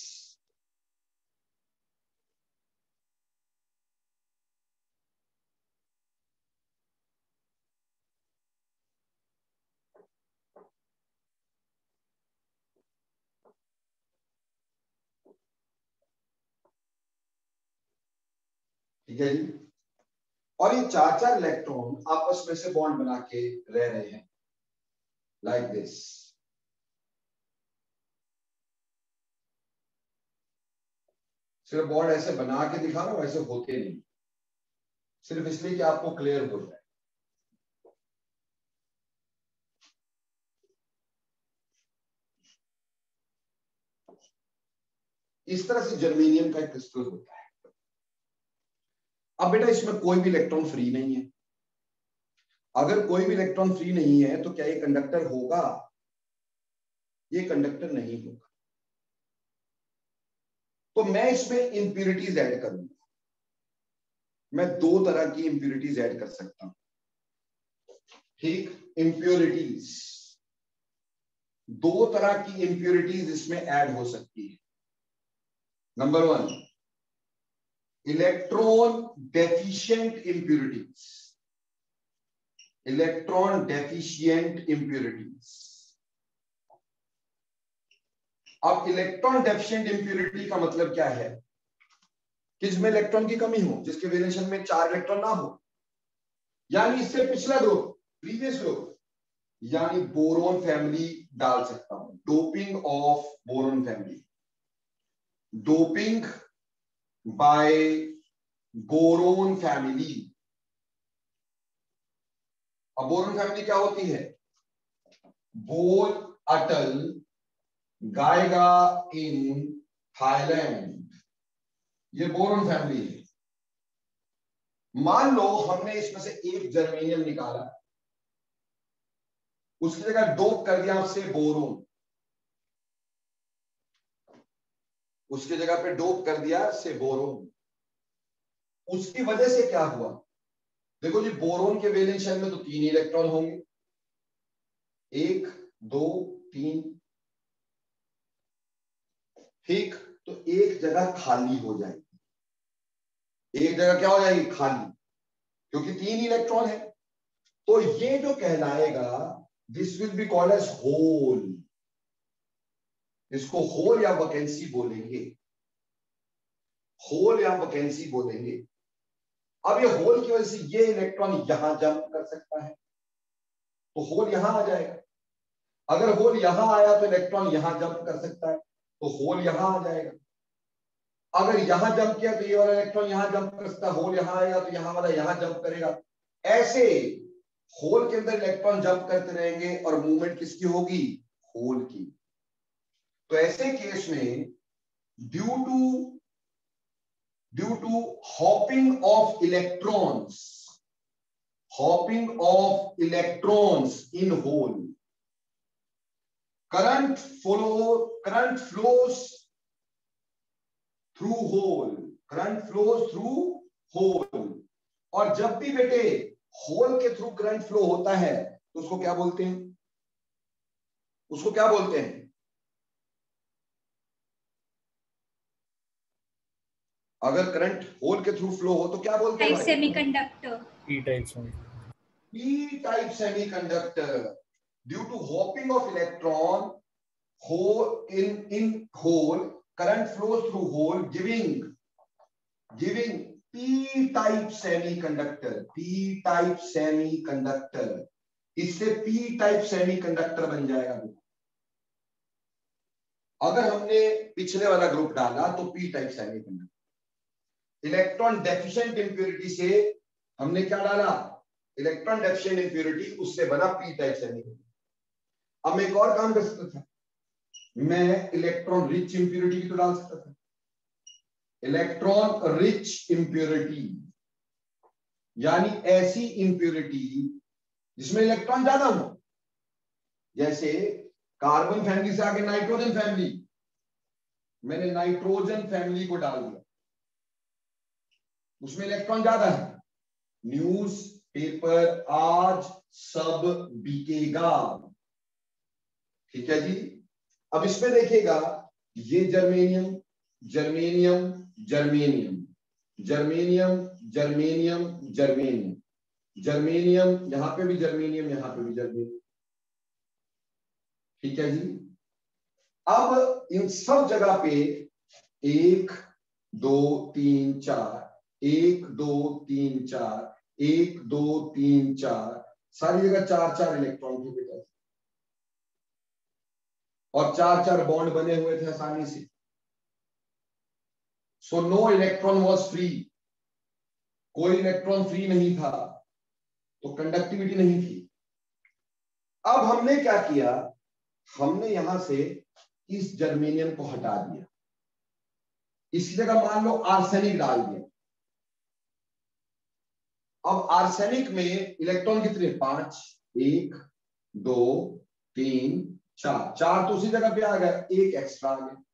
ठीक है जी, और ये 4-4 इलेक्ट्रॉन आपस में से बॉन्ड बना के रह रहे हैं, लाइक दिस। सिर्फ बॉन्ड ऐसे बना के दिखा रहा हूं, ऐसे होते नहीं, सिर्फ इसलिए कि आपको क्लियर हो जाए। इस तरह से जर्मेनियम का एक क्रिस्टल होता है। अब बेटा इसमें कोई भी इलेक्ट्रॉन फ्री नहीं है। अगर कोई भी इलेक्ट्रॉन फ्री नहीं है तो क्या ये कंडक्टर होगा? ये कंडक्टर नहीं होगा। तो मैं इसमें इंप्यूरिटीज ऐड करूंगा। मैं 2 तरह की इंप्यूरिटीज ऐड कर सकता हूं। ठीक, इंप्यूरिटीज, 2 तरह की इंप्यूरिटीज इसमें ऐड हो सकती है। Number 1, electron deficient impurities, electron deficient impurities. अब इलेक्ट्रॉन डेफिशिएंट इंप्यूरिटी का मतलब क्या है? किसमें इलेक्ट्रॉन की कमी हो, जिसके वैलेंस शेल में 4 इलेक्ट्रॉन ना हो, यानी इससे पिछला ग्रुप, प्रीवियस ग्रुप, यानी बोरोन फैमिली डाल सकता हूं। Doping of boron family, doping by boron family. अब बोरोन फैमिली क्या होती है? बोर अटल गायगा इन थाईलैंड, ये बोरोन फैमिली है। मान लो हमने इसमें से एक जर्मेनियम निकाला, उसकी जगह डोप कर दिया आपसे बोरोन, उसकी जगह पे डोप कर दिया से बोरोन। उसकी वजह से क्या हुआ, देखो जी बोरोन के वैलेंस शेल में तो 3 इलेक्ट्रॉन होंगे, 1 2 3, ठीक। तो एक जगह खाली हो जाएगी, एक जगह क्या हो जाएगी, खाली, क्योंकि 3 इलेक्ट्रॉन है। तो ये जो कहलाएगा this will be called as hole, इसको होल या वैकेंसी बोलेंगे, होल या वैकेंसी बोलेंगे। अब ये होल की वजह से ये इलेक्ट्रॉन यहां जंप कर सकता है, तो होल यहां आ जाएगा। अगर होल यहां आया तो इलेक्ट्रॉन यहां जंप कर सकता है, तो होल यहां आ जाएगा। अगर यहां जंप किया तो ये वाला इलेक्ट्रॉन यहां जंप कर सकता है, होल यहां आएगा तो यहां वाला यहां जंप करेगा। ऐसे होल के अंदर इलेक्ट्रॉन जंप करते रहेंगे और मूवमेंट किसकी होगी, होल की। तो ऐसे केस में due to hopping of electrons in hole, current flows through hole. और जब भी बेटे होल के थ्रू करंट फ्लो होता है तो उसको क्या बोलते हैं, उसको क्या बोलते हैं, अगर करंट होल के थ्रू फ्लो हो तो क्या बोलते हैं, semiconductor, P type semiconductor. Due to hopping of electron in hole, current flows through hole giving p-type semiconductor, इससे p-type semiconductor बन जाएगा। अगर हमने पिछले वाला ग्रुप डाला तो p-type semiconductor। Electron deficient impurity से हमने क्या डाला, इलेक्ट्रॉन डेफिशिएंट इंप्योरिटी, उससे बना p-type semiconductor। अब मैं एक और काम कर सकता था, मैं इलेक्ट्रॉन रिच इंप्योरिटी भी तो डाल सकता था। इलेक्ट्रॉन रिच इंप्योरिटी यानी ऐसी इंप्योरिटी जिसमें इलेक्ट्रॉन ज्यादा हो, जैसे कार्बन फैमिली से आगे नाइट्रोजन फैमिली, मैंने नाइट्रोजन फैमिली को डाल दिया, उसमें इलेक्ट्रॉन ज्यादा है, न्यूज पेपर आज सब बिकेगा, ठीक है जी। अब इसमें देखिएगा ये germanium germanium germanium germanium germanium germanium germanium, यहां पे भी जर्मेनियम, यहां पे भी जर्मेनियम, ठीक है जी। अब इन सब जगह पे 1 2 3 4 1 2 3 4 1 2 3 4 सारी जगह 4 इलेक्ट्रॉन थे बेटा, और 4 बॉन्ड बने हुए थे आसानी से। So no electron was free, कोई इलेक्ट्रॉन फ्री नहीं था, तो कंडक्टिविटी नहीं थी। अब हमने क्या किया, हमने यहां से इस जर्मेनियम को हटा दिया, इसकी जगह मान लो आर्सेनिक डाल दिया। अब आर्सेनिक में इलेक्ट्रॉन कितने, 5, 1 2 3 4 तो उसी जगह पे आ गया, एक एक्स्ट्रा आ गया,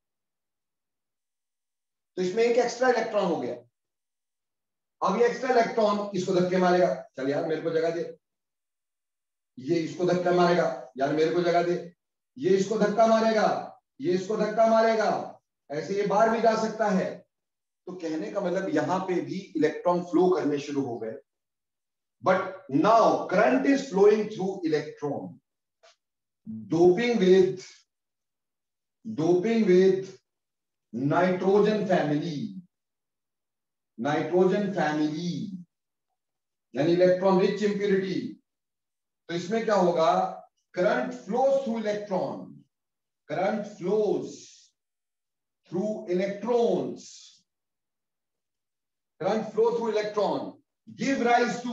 तो इसमें एक एक्स्ट्रा इलेक्ट्रॉन हो गया। अब ये एक्स्ट्रा इलेक्ट्रॉन इसको धक्के मारेगा, चल यार मेरे को जगह दे, ये इसको धक्का मारेगा, यार मेरे को जगह दे, ये इसको धक्का मारेगा, ये इसको धक्का मारेगा, ऐसे ये बाहर भी जा सकता है। तो कहने का मतलब यहां पे भी इलेक्ट्रॉन फ्लो करने शुरू हो गए, but now current is flowing through electron, doping with nitrogen family यानी इलेक्ट्रॉन रिच इंप्योरिटी। तो इसमें क्या होगा, current flows through electron, current flows through electrons, current flow through electron give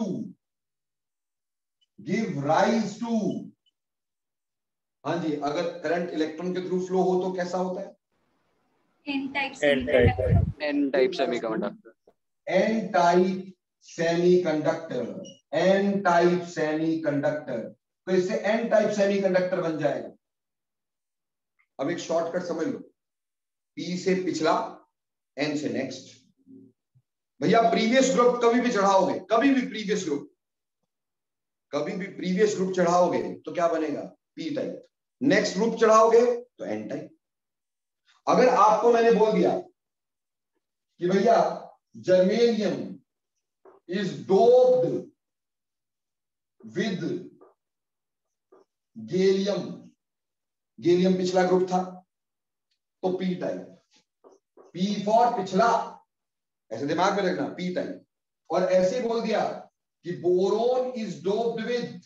rise to, हाँ जी, अगर करंट इलेक्ट्रॉन के through flow हो तो कैसा होता है, N type semiconductor, N type semiconductor, N type semiconductor, N type semiconductor. तो इससे एन टाइप सेमीकंडक्टर बन जाएगा। अब एक शॉर्टकट समझ लो, पी से पिछला, एन से नेक्स्ट। भैया प्रीवियस ग्रुप कभी भी चढ़ाओगे, कभी भी प्रीवियस ग्रुप चढ़ाओगे तो क्या बनेगा, पी टाइप। नेक्स्ट ग्रुप चढ़ाओगे तो एन टाइप। अगर आपको मैंने बोल दिया कि भैया germanium is doped with gallium, gallium पिछला ग्रुप था तो पी टाइप, पी फॉर पिछला, ऐसे दिमाग में रखना, पी टाइप। और ऐसे बोल दिया कि boron is doped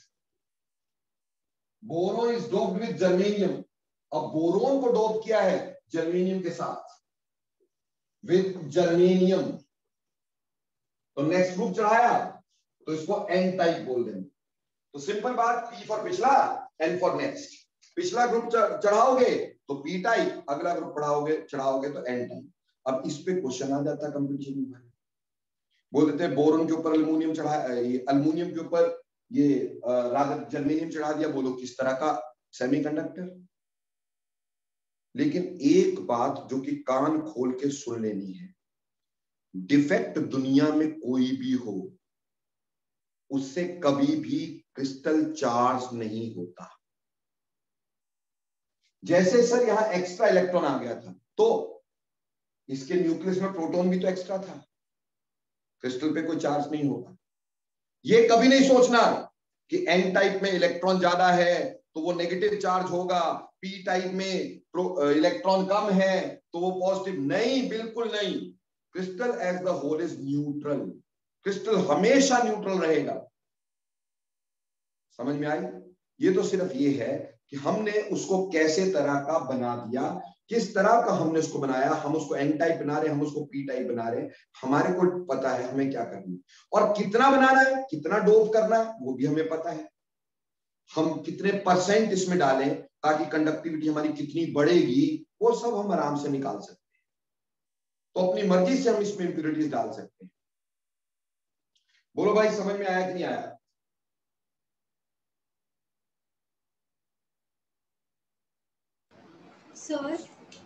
with germanium. अब बोरोन को डोप किया है जर्मेनियम के साथ, विद जर्मेनियम, तो नेक्स्ट ग्रुप चढ़ाया तो इसको एन टाइप बोल देंगे। तो सिंपल बात, पी फॉर पिछला, एन फॉर नेक्स्ट। पिछला ग्रुप चढ़ाओगे तो पी टाइप, अगला ग्रुप चढ़ाओगे तो एन टाइप। अब इस पे क्वेश्चन आ जाता है कंपटीशन में, बोल देते हैं बोरोन के ऊपर अल्युमिनियम चढ़ाया, अल्युमिनियम के ऊपर ये रादर जर्मेनियम चढ़ा दिया, बोलो किस तरह का सेमीकंडक्टर। लेकिन एक बात जो कि कान खोल के सुन लेनी है, डिफेक्ट दुनिया में कोई भी हो, उससे कभी भी क्रिस्टल चार्ज नहीं होता। जैसे सर यहां एक्स्ट्रा इलेक्ट्रॉन आ गया था तो इसके न्यूक्लियस में प्रोटॉन भी तो एक्स्ट्रा था, क्रिस्टल पे कोई चार्ज नहीं होगा। ये कभी नहीं सोचना कि एन टाइप में इलेक्ट्रॉन ज्यादा है तो वो नेगेटिव चार्ज होगा, पी टाइप में इलेक्ट्रॉन कम है तो वो पॉजिटिव। नहीं, बिल्कुल नहीं। Crystal as the whole is neutral, crystal हमेशा न्यूट्रल रहेगा। समझ में आई? ये तो सिर्फ ये है कि हमने उसको कैसे तरह का बना दिया, किस तरह का हमने उसको बनाया। हम उसको एन टाइप बना रहे हैं, हम उसको पी टाइप बना रहे हैं, हमारे को पता है हमें क्या करना है और कितना बनाना है, कितना डोप करना है वो भी हमें पता है। हम कितने परसेंट इसमें डालें ताकि कंडक्टिविटी हमारी कितनी बढ़ेगी, वो सब हम आराम से निकाल सकते हैं। तो अपनी मर्जी से हम इसमें इंप्योरिटीज डाल सकते हैं। बोलो भाई, समझ में आया कि नहीं आया? सर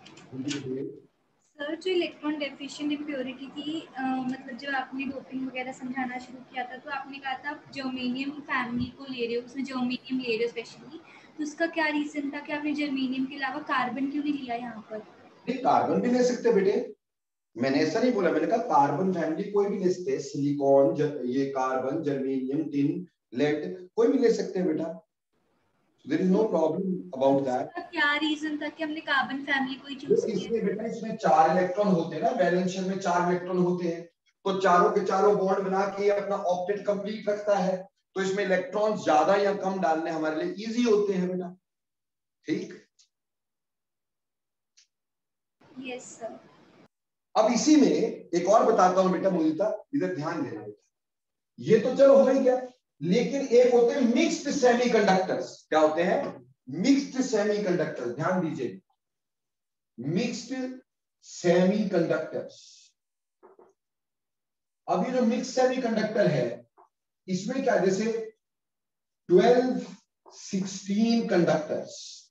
जो इलेक्ट्रॉन डेफिशिएंट इम्प्योरिटी थी, मतलब जब आपने डोपिंग वगैरह समझाना शुरू किया था तो आपने कहा था आप जर्मेनियम फैमिली को ले रहे हो, उसमें जर्मेनियम ले रहे हो स्पेशली, तो उसका क्या रीजन था कि आपने जर्मेनियम के अलावा कार्बन क्यों नहीं लिया यहाँ पर? नहीं, कार्बन भी ले सकते बेटे, मैंने ऐसा नहीं बोला। मैंने कहा कार्बन फैमिली कोई भी ले सकते हैं, सिलिकॉन, ये कार्बन, जर्मेनियम, टिन, लेड, कोई भी ले सकते हैं बेटा। There is no problem about that. क्या रीजन था कि हमने कार्बन फैमिली को ही चूज किया? इसमें बेटा, इसमें 4 इलेक्ट्रॉन होते हैं ना, वैलेंस शेल में 4 इलेक्ट्रॉन होते हैं, तो चारों के चारों बॉन्ड बना के अपना ऑक्टेट कंप्लीट रखता है। तो इसमें इलेक्ट्रॉन ज्यादा या कम डालने हमारे लिए इजी होते हैं बेटा। ठीक, यस सर। अब इसी में एक और बताता हूं बेटा मोदिता, इधर ध्यान देना बेटा। ये तो चलो हो ही गया, लेकिन एक होते हैं मिक्स्ड सेमीकंडक्टर्स। क्या होते हैं? Mixed semiconductors. ध्यान दीजिए, मिक्स्ड सेमीकंडक्टर्स। अब ये जो मिक्स्ड सेमीकंडक्टर है, इसमें क्या, जैसे 12-16 कंडक्टर्स,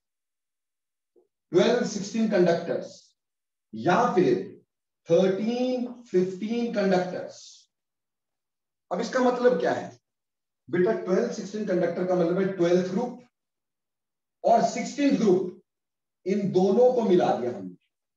12-16 कंडक्टर्स या फिर 13-15 कंडक्टर्स। अब इसका मतलब क्या है बेटा? 12-16 कंडक्टर का मतलब है 12th ग्रुप और 16th ग्रुप, इन दोनों को मिला दिया हमने।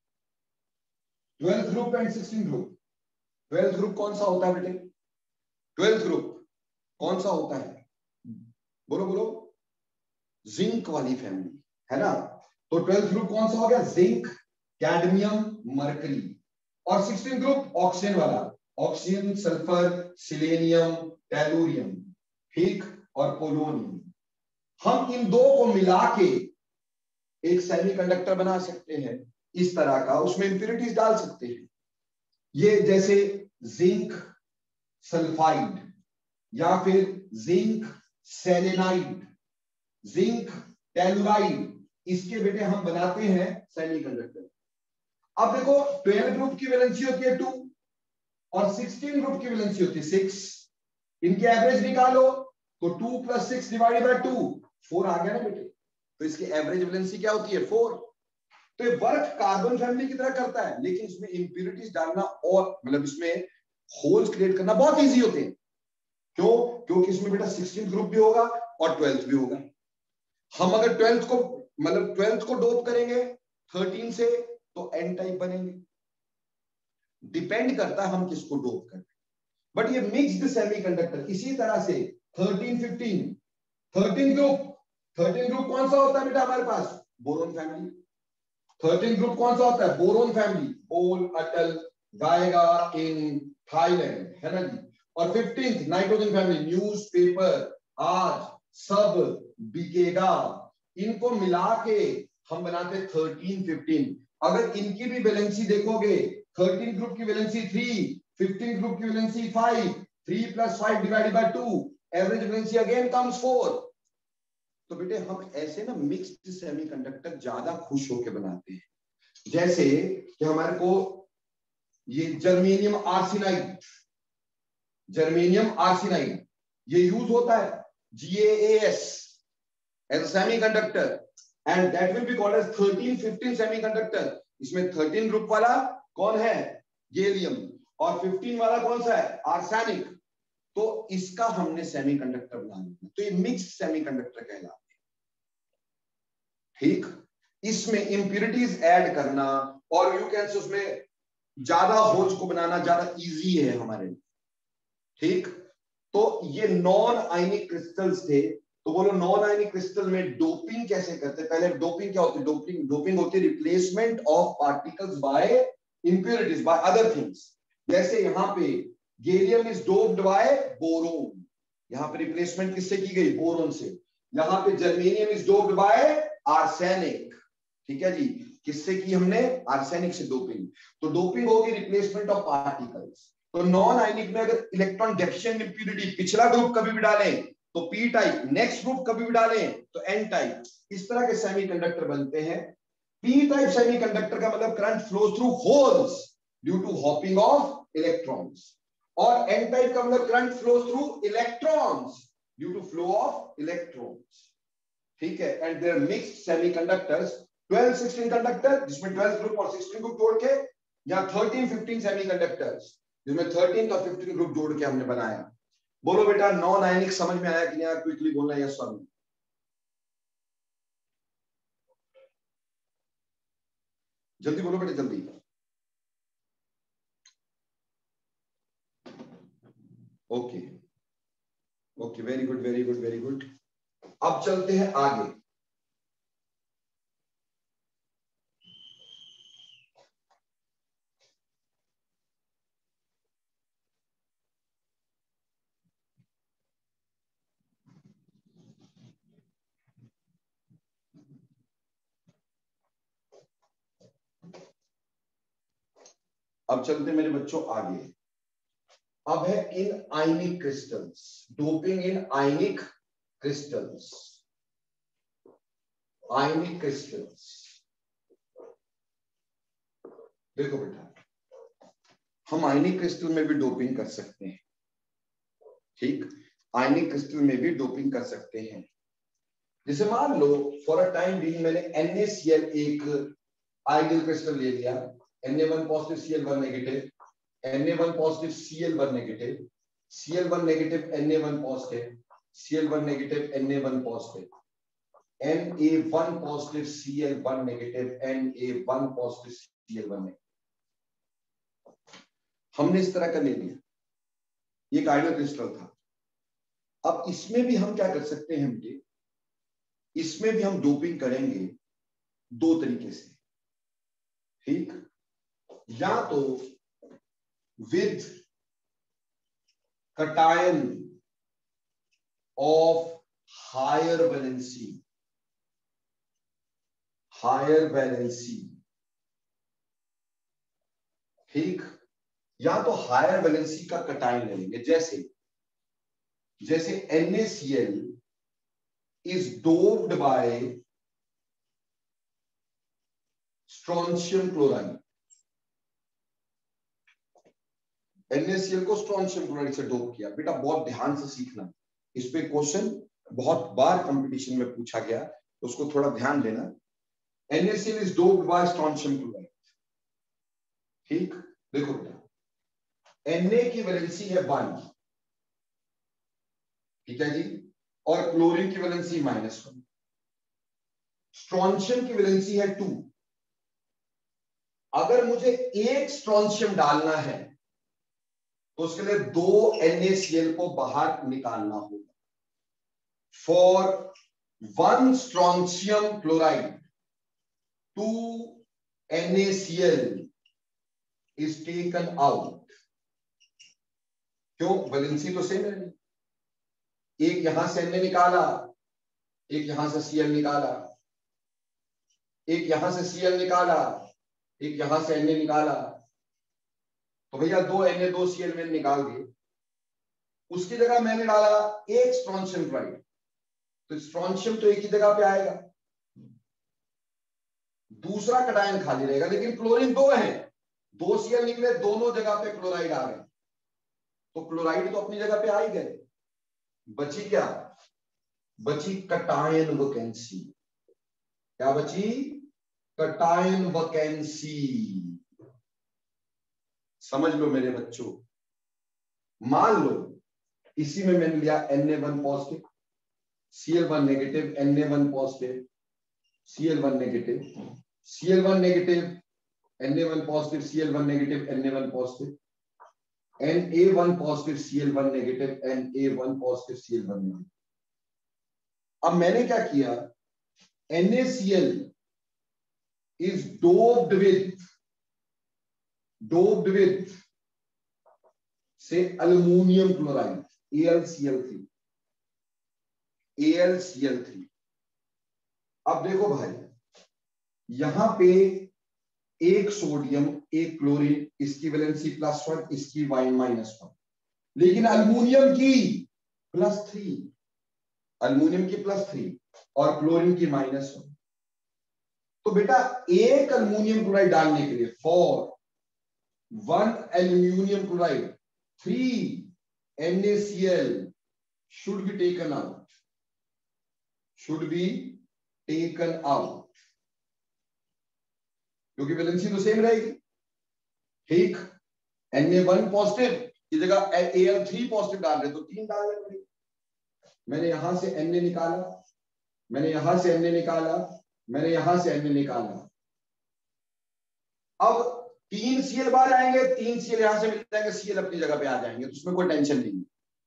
12th group and 16th group. 12th group कौन सा होता है बेटे? 12th ग्रुप कौन सा होता है? बोलो बोलो। जिंक वाली फैमिली है ना। तो 12th ग्रुप कौन सा हो गया? Zinc, cadmium, mercury. और 16th ग्रुप ऑक्सीजन वाला, ऑक्सीजन, सल्फर, सिलेनियम, टेलुरियम, ठीक, और पोलोनियम। हम इन दो को मिला के एक सेमीकंडक्टर बना सकते हैं इस तरह का, उसमें इंप्योरिटीज डाल सकते हैं। ये जैसे जिंक सल्फाइड या फिर जिंक सेलेनाइड, जिंक टेलुराइड, इसके बेटे हम बनाते हैं सेमीकंडक्टर। अब देखो, 12 ग्रुप की वैलेंसी होती है 2 और 16 ग्रुप की वैलेंसी होती है 6। इनकी एवरेज निकालो तो 2 + 6 ÷ 2 4 आ गया ना बेटे, तो इसकी एवरेज वैलेंसी क्या होती है 4। तो ये वर्क कार्बन फैमिली की तरह करता है, लेकिन इसमें इंप्योरिटीज डालना और मतलब इसमें होल्स क्रिएट करना बहुत इजी होते हैं। क्यों? क्योंकि इसमें बेटा 16th ग्रुप भी होगा और 12th भी होगा। हम अगर 12th को मतलब 12th को डोप करेंगे 13 से तो एन टाइप बनेंगे। डिपेंड करता है हम किसको डोप करें। बट ये मिक्स्ड सेमीकंडक्टर इसी तरह से 13 15 13 ग्रुप कौन सा होता है बेटा हमारे पास? Boron family. 13 ग्रुप कौन सा होता है? Boron family. बोल अटल गाएगा इन थाईलैंड, है ना जी। और 15th नाइट्रोजन फैमिली, न्यूज़पेपर आज सब बिकेगा। इनको मिला के हम बनाते 13 15। अगर इनकी भी वैलेंसी देखोगे 13 ग्रुप की वैलेंसी 3, 15 ग्रुप की valency 5, 3 + 5 divided by 2, average valency again comes 4। तो बेटे हम ऐसे ना मिक्स्ड सेमीकंडक्टर ज्यादा खुश होकर बनाते हैं। जैसे कि हमारे को ये जर्मेनियम आर्सेनाइड ये यूज होता है GaAs as a semiconductor and that will be called as 13 15 semiconductor। इसमें 13 ग्रुप वाला कौन है? गैलियम। और 15 वाला कौन सा है? आर्सेनिक। तो इसका हमने सेमीकंडक्टर बना लिया, तो ये मिक्स्ड सेमीकंडक्टर कहलाते हैं। ठीक, इसमें इंप्योरिटीज ऐड करना और यू कैन से उसमें ज्यादा होल्स को बनाना ज्यादा इजी है हमारे लिए। ठीक, तो ये नॉन आयनिक क्रिस्टल्स थे। तो बोलो नॉन आयनिक क्रिस्टल में डोपिंग कैसे करते? पहले डोपिंग क्या होती है? डोपिंग होती है replacement of particles by impurities, by other things. जैसे यहां पे gallium is doped by boron, यहां पे रिप्लेसमेंट किससे की गई? बोरोन से। यहां पे germanium is doped by arsenic. ठीक है जी, किससे की हमने? आर्सेनिक से डोपिंग। तो डोपिंग होगी रिप्लेसमेंट ऑफ पार्टिकल्स। तो नॉन आयनिक में अगर इलेक्ट्रॉन डेफिशिएंट इंप्योरिटी पिछला ग्रुप कभी भी डालें तो पी टाइप, नेक्स्ट ग्रुप कभी भी डालें तो एन टाइप, इस तरह के सेमीकंडक्टर बनते हैं। पी टाइप सेमीकंडक्टर का मतलब current flows through holes due to hopping of electrons, और एन टाइप का मतलब current flows through electrons due to flow of electrons. ठीक है, and there mixed semiconductors 12 16 conductor जिसमें 12 ग्रुप और 16 ग्रुप जोड़ के, या 13 15 सेमीकंडक्टर्स जिसमें 13 और 15 ग्रुप जोड़ के हमने बनाया। बोलो बेटा नॉन आयनिक समझ में आया कि नहीं आया? क्विकली बोलना यस और नो। जल्दी बोलो बेटा जल्दी। Okay okay, very good very good very good. अब चलते हैं आगे। अब चलते मेरे बच्चों आगे। अब है in ionic crystals, doping in ionic crystals. Ionic crystals देखो बेटा, हम आयनिक क्रिस्टल में भी डोपिंग कर सकते हैं। ठीक, आयनिक क्रिस्टल में भी डोपिंग कर सकते हैं। जैसे मान लो फॉर अ टाइम बीइंग मैंने NaCl एक आइडियल क्रिस्टल ले लिया, Na1 positive Cl1 negative, Na1 positive Cl1 negative, Cl1 negative Na1 positive, Cl1 negative Na1 positive, Na1 positive Cl1 negative, Na1 positive Cl1 negative. हमने इस तरह का ले लिया, ये एक आइडियल क्रिस्टल था। अब इसमें भी हम क्या कर सकते हैं बेटे? इसमें भी हम डोपिंग करेंगे दो तरीके से। ठीक, या तो with cation of higher valency, ठीक, या तो हायर वैलेंसी का कटायन ले लेंगे। जैसे NaCl is doped by strontium chloride। NaCl को स्ट्रोंशियम क्लोराइड से डोप किया। बेटा बहुत ध्यान से सीखना, इस पे क्वेश्चन बहुत बार कंपटीशन में पूछा गया, तो उसको थोड़ा ध्यान देना। NaCl is doped by strontium chloride. ठीक, देखो बेटा, Na की वैलेंसी है 1, ठीक है जी, और क्लोरीन की वैलेंसी -1। स्ट्रोंशियम की वैलेंसी है 2। अगर मुझे एक स्ट्रोंशियम डालना है तो उसके लिए 2 NaCl को बाहर निकालना होगा। For 1 strontium chloride 2 NaCl is taken out. क्यों? वैलेंसी तो सेम है। एक यहां से Na निकाला, एक यहां से Cl निकाला, एक यहां से Cl निकाला, एक यहां से Na निकाला, तो भैया 2 Na 2 Cl मैंने निकाल दिए। उसकी जगह मैंने डाला एक स्ट्रोंशियम क्लोराइड, तो स्ट्रोंशियम तो एक ही जगह पे आएगा, दूसरा कटायन खाली रहेगा, लेकिन क्लोरीन 2 है, 2 Cl निकले, दोनों जगह पे क्लोराइड आ गए, तो क्लोराइड तो अपनी जगह पे आ ही गए। बची क्या? बची कटायन वैकेंसी। क्या बची? Cation vacancy. समझ लो मेरे बच्चों, मान लो इसी में मैंने लिया Na1 positive, Cl1 negative, Na1 positive, Cl1 negative, Cl1 negative, Na1 positive, Cl1 negative, Na1 positive, Na1 positive, Cl1 negative, Na1 positive, Cl1 negative. अब मैंने क्या किया, NaCl is doped with say aluminum chloride, AlCl3। अब देखो भाई, यहां पे एक सोडियम, एक क्लोरीन, इसकी वैलेंसी +1, इसकी -1, लेकिन अल्युमिनियम की +3, अल्युमिनियम की +3 और क्लोरीन की -1। तो बेटा एक अल्युमिनियम क्लोराइड डालने के लिए, for 1 aluminum chloride 3 NaCl should be taken out, क्योंकि वैलेंसी तो सेम रहेगी। ठीक, Na1 पॉजिटिव की जगह Al3 पॉजिटिव डाल रहे तो 3 डालने पड़ेंगे। मैंने यहां से Na निकाला, मैंने यहां से Na निकाला, मैंने यहां से Na निकाला। अब 3 Cl बाहर आएंगे, 3 Cl यहां से मिल जाएंगे, Cl अपनी जगह पे आ जाएंगे, तो उसमें कोई टेंशन नहीं।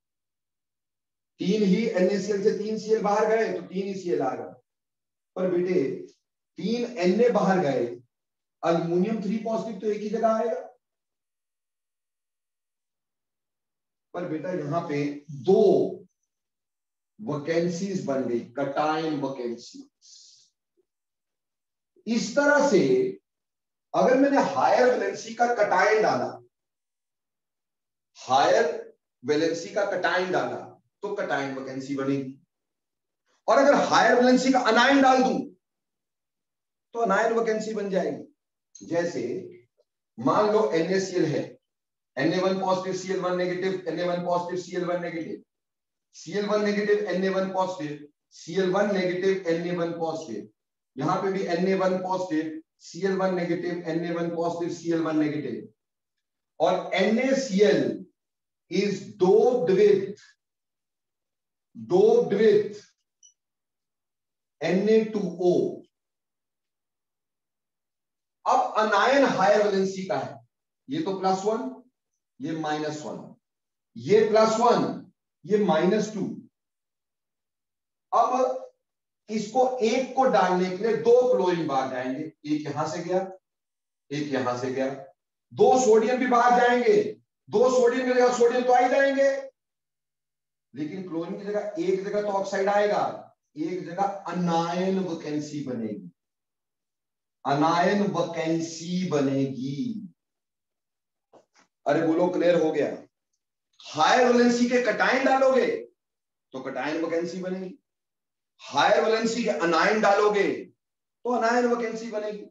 3 ही NaCl से 3 Cl बाहर गए तो 3 ही Cl आ गए। पर बेटे 3 Na बाहर गए, अल्युमिनियम 3 पॉजिटिव तो एक ही जगह आएगा। पर बेटा यहां पे 2 वैकेंसीज बन गई, कटायन वैकेंसीज। इस तरह से अगर मैंने हायर वैलेंसी का कटायन डाला, हायर वैलेंसी का कटायन डाला तो कटायन वैकेंसी बनेगी, और अगर हायर वैलेंसी का अनायन डाल दूं तो अनायन वैकेंसी बन जाएगी। जैसे मान लो NaCl है, Na1 positive, Cl1 negative, Na1 positive, Cl1 negative, Cl1 negative, Na1 positive, Cl1 negative, Na1 positive, यहां पे भी Na1 positive, Cl1 negative, Na1 positive, Cl1 negative, और NaCl is doped with Na2O। अब अनायन हायर वैलेंसी का है, ये तो +1, ये -1, ये +1, ये -2। अब इसको एक को डालने के लिए 2 क्लोरीन बाहर जाएंगे, एक यहां से गया, एक यहां से गया, 2 सोडियम भी बाहर जाएंगे, 2 सोडियम की जगह सोडियम तो आ ही जाएंगे, लेकिन क्लोरीन की जगह एक जगह तो ऑक्साइड आएगा, एक जगह अनायन वैकेंसी बनेगी, अनायन वैकेंसी बनेगी। अरे बोलो क्लियर हो गया? हायर वैलेंसी के कटायन डालोगे तो कटायन वैकेंसी बनेगी, हायर वैलेंसी के अनायन डालोगे तो अनायन वैकेंसी बनेगी।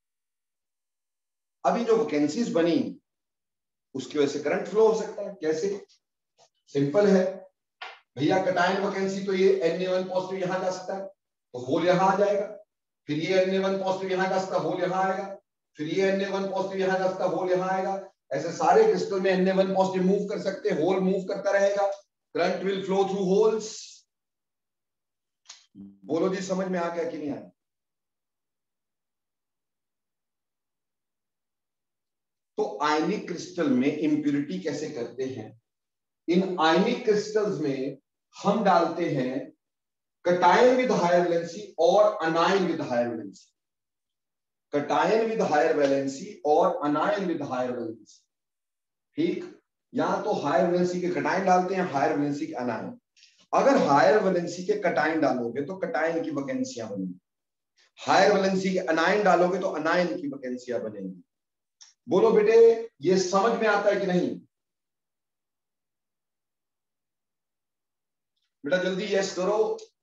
अभी जो वैकेंसीज बनी उसकी वजह से करंट फ्लो हो सकता है। कैसे? सिंपल है, भैया कटायन वैकेंसी तो ये Na1 पॉजिटिव यहां जा सकता है तो होल यहां आ जाएगा, फिर ये Na1 पॉजिटिव यहां जा सकता है होल यहां आएगा, फिर ये Na1 पॉजिटिव यहां जा सकता है होल यहां आएगा। ऐसे सारे क्रिस्टल में Na1 पॉजिटिव मूव कर सकते हैं, होल मूव करता रहेगा, current will flow through holes. बोलो जी समझ में आ गया कि नहीं आया? तो आयनिक क्रिस्टल में इंप्यूरिटी कैसे करते हैं? इन आयनिक क्रिस्टल्स में हम डालते हैं कटायन विद हायर वैलेंसी और anion with higher valency, cation with higher valency और अनायन विद हायर वैलेंसी। ठीक, या तो हायर वैलेंसी के कटायन डालते हैं, हायर वैलेंसी के अनायन। अगर हायर वैलेंसी के कटायन डालोगे तो कटायन की वैकेंसियां बनेंगी, हायर वैलेंसी के अनायन डालोगे तो अनायन की वैकेंसियां बनेंगी। बोलो बेटे ये समझ में आता है कि नहीं? बेटा जल्दी यस करो।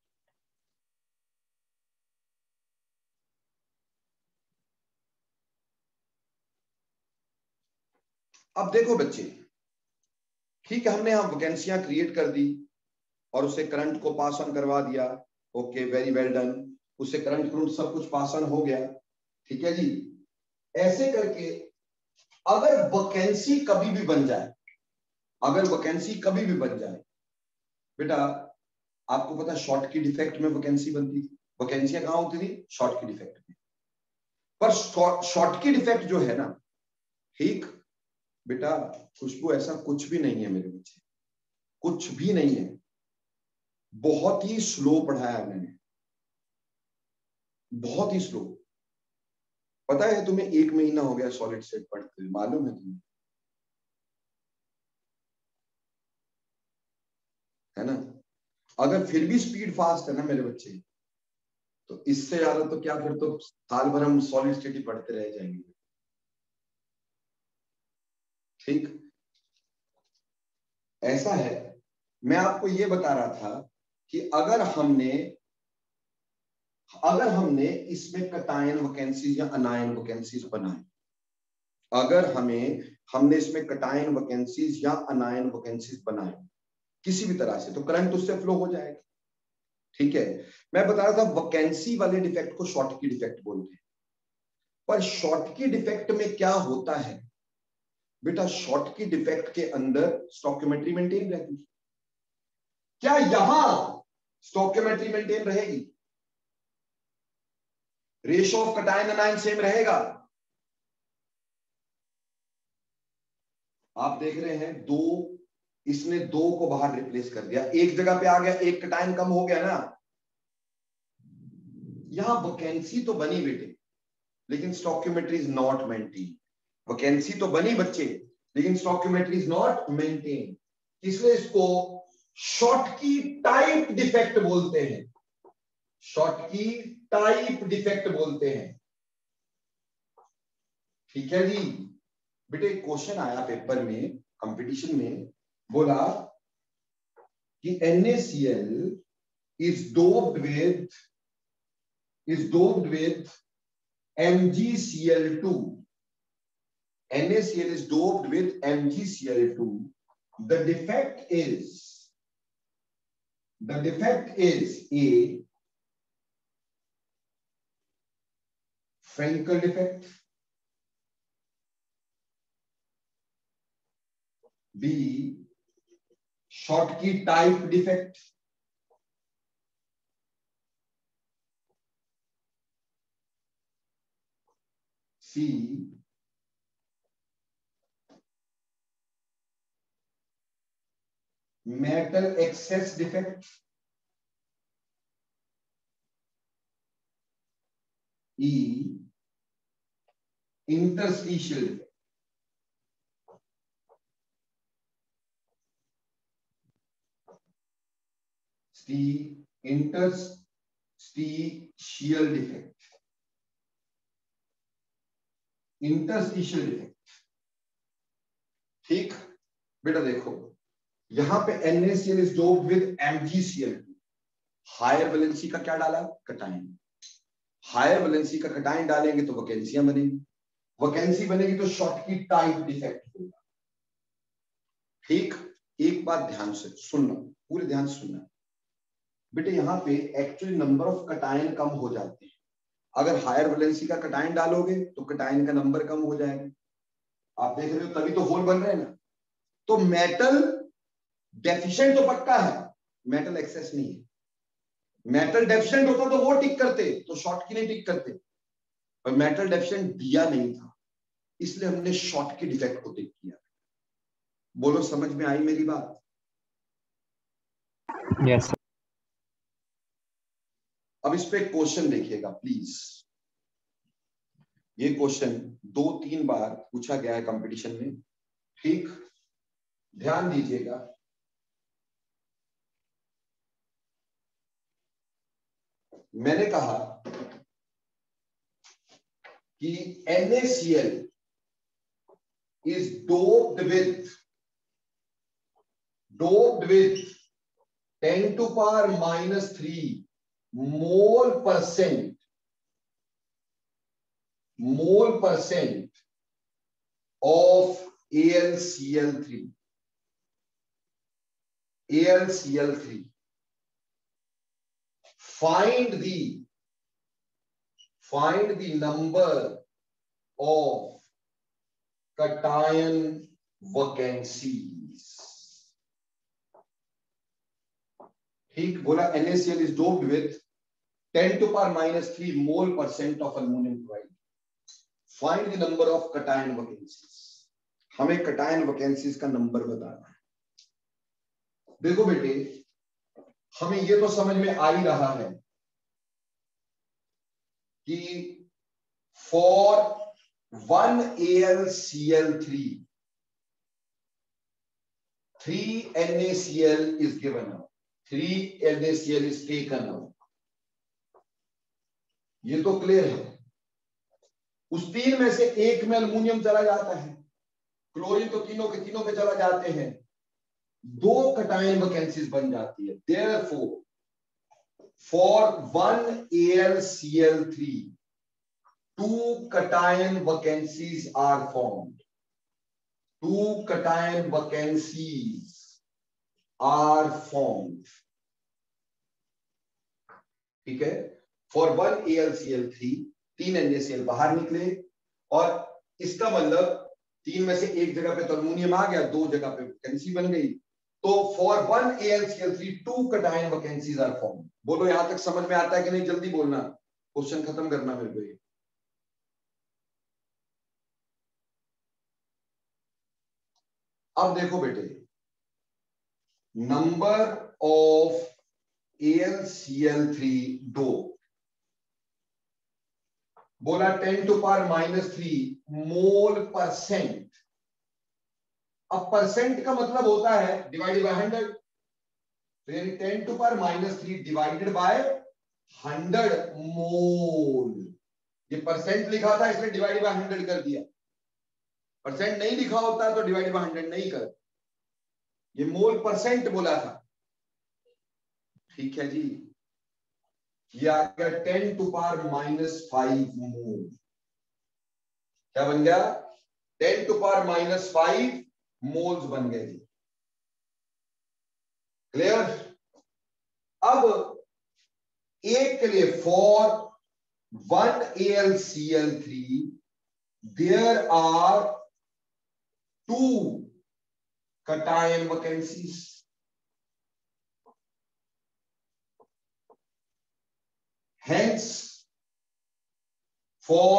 अब देखो बच्चे, ठीक है हमने यहां वैकेंसियां क्रिएट कर दी और उसे करंट को पास ऑन करवा दिया, ओके वेरी वेल डन, उससे करंट करंट सब कुछ पास ऑन हो गया, ठीक है जी। ऐसे करके अगर वैकेंसी कभी भी बन जाए, अगर वैकेंसी कभी भी बन जाए, बेटा आपको पता है शॉर्ट की डिफेक्ट में वैकेंसी बनती थी, वैकेंसियां कहां होती थी? शॉर्ट की डिफेक्ट में। पर शॉर्ट की डिफेक्ट जो है ना, ठीक बेटा खुशबू ऐसा कुछ भी नहीं है मेरे बच्चे, कुछ भी नहीं है, बहुत ही स्लो पढ़ाया मैंने, बहुत ही स्लो। पता है तुम्हें 1 महीना हो गया सॉलिड स्टेट पढ़ते हुए, मालूम है तुम्हें? है ना? अगर फिर भी स्पीड फास्ट है ना मेरे बच्चे, तो इससे ज्यादा तो क्या, फिर तो साल भर हम सॉलिड स्टेट ही पढ़ते रह जाएंगे। ठीक, ऐसा है। मैं आपको ये बता रहा था कि अगर हमने इसमें कटायन वैकेंसीज या अनायन वैकेंसीज बनाए, अगर हमने इसमें कटायन वैकेंसीज या अनायन वैकेंसीज बनाए किसी भी तरह से, तो करंट उससे फ्लो हो जाएगा। ठीक है, मैं बता रहा था वैकेंसी वाले डिफेक्ट को शॉर्ट की डिफेक्ट बोलते हैं। पर शॉर्ट की डिफेक्ट में क्या होता है बेटा? शॉर्ट की डिफेक्ट के अंदर स्टोइकियोमेट्री मेंटेन रहती है। क्या यहां स्टोइकियोमेट्री मेंटेन रहेगी? Ratio of cation anion same रहेगा? आप देख रहे हैं दो, इसने 2 को बाहर रिप्लेस कर दिया, एक जगह पे आ गया, एक कटायन कम हो गया ना। यहां वैकेंसी तो बनी बेटे, लेकिन stoichiometry is not maintain. Vacancy तो बनी बच्चे, लेकिन स्टोइकियोमेट्री इज नॉट मेंटेन, इसलिए इसको शॉर्ट की टाइप डिफेक्ट बोलते हैं, शॉर्ट की टाइप डिफेक्ट बोलते हैं। ठीक है जी बेटे, क्वेश्चन आया पेपर में, कंपटीशन में, बोला कि NaCl is doped with MgCl2. NaCl is doped with MgCl2. The defect is A, Frenkel defect, B, Schottky type defect, C, metal excess defect, E, interstitial defect. C, interstitial defect. Interstitial defect. ठीक बेटा देखो, यहां पे NaCl is doped with MgCl2. Higher valency का क्या डाला? Cation. Higher valency का cation डालेंगे तो वैकेंसियां बनेगी, वैकेंसी बनेगी तो शॉर्ट की टाइप डिफेक्ट होगा। ठीक, एक बात ध्यान से सुनना, पूरे ध्यान से सुनना बेटे, यहाँ पे एक्चुअली नंबर ऑफ कटायन कम हो जाते हैं। अगर हायर वैलेंसी का कटायन डालोगे तो कटायन का नंबर कम हो जाएगा। आप देख रहे हो तभी तो होल बन रहे हैं ना। तो मेटल डेफिशिएंट तो पक्का है, मेटल एक्सेस नहीं है। मेटल डेफिशिएंट होता तो वो टिक करते, तो शॉर्ट की नहीं टिक करते, पर मेटल डेफिशिएंट दिया नहीं था, इसलिए हमने शॉर्ट की डिफेक्ट को टिक किया। बोलो समझ में आई मेरी बात? Yes sir. अब इस पे क्वेश्चन देखिएगा प्लीज। ये क्वेश्चन 2-3 बार पूछा गया है कंपटीशन में, ठीक? ध्यान दीजिएगा। मैंने कहा कि NaCl is doped with 10⁻³ mole percent of AlCl3. Find the number of cation vacancies. ठीक बोला, NaCl is doped with 10⁻³ mole percent of aluminum chloride. Find the number of cation vacancies. हमें cation vacancies का number बताना है। देखो बेटे, हमें ये तो समझ में आ ही रहा है कि for 1 AlCl3 3 NaCl is given out, 3 NaCl is taken out। ये तो क्लियर है। उस 3 में से 1 में अल्युमिनियम चला जाता है, क्लोरीन तो तीनों के तीनों पे चला जाते हैं, 2 cation vacancies बन जाती है। Therefore, for 1 AlCl3 2 cation vacancies are formed. 2 cation vacancies are formed. ठीक है? For 1 AlCl3 3 NaCl बाहर निकले, और इसका मतलब 3 में से 1 जगह पे तो अल्युमिनियम आ गया, 2 जगह पे वैकेंसी बन गई। तो for 1 AlCl3 2 cation vacancies are formed। बोलो यहां तक समझ में आता है कि नहीं? जल्दी बोलना, क्वेश्चन खत्म करना मेरे को ये। अब देखो बेटे, नंबर ऑफ AlCl3 2 बोला 10⁻³ मोल परसेंट। अब परसेंट का मतलब होता है डिवाइडेड बाय 100, तो यानी 10⁻³ डिवाइडेड बाय 100 मोल। ये परसेंट लिखा था इसलिए डिवाइडेड बाय 100 कर दिया। परसेंट नहीं लिखा होता तो डिवाइडेड बाय 100 नहीं कर, ये मोल परसेंट बोला था। ठीक है जी, ये आ गया 10⁻⁵ मोल। क्या बन गया? 10⁻⁵ मोल्स बन गए जी। क्लियर? अब एक के लिए for 1 AlCl3 there are 2 cation vacancies। Hence, for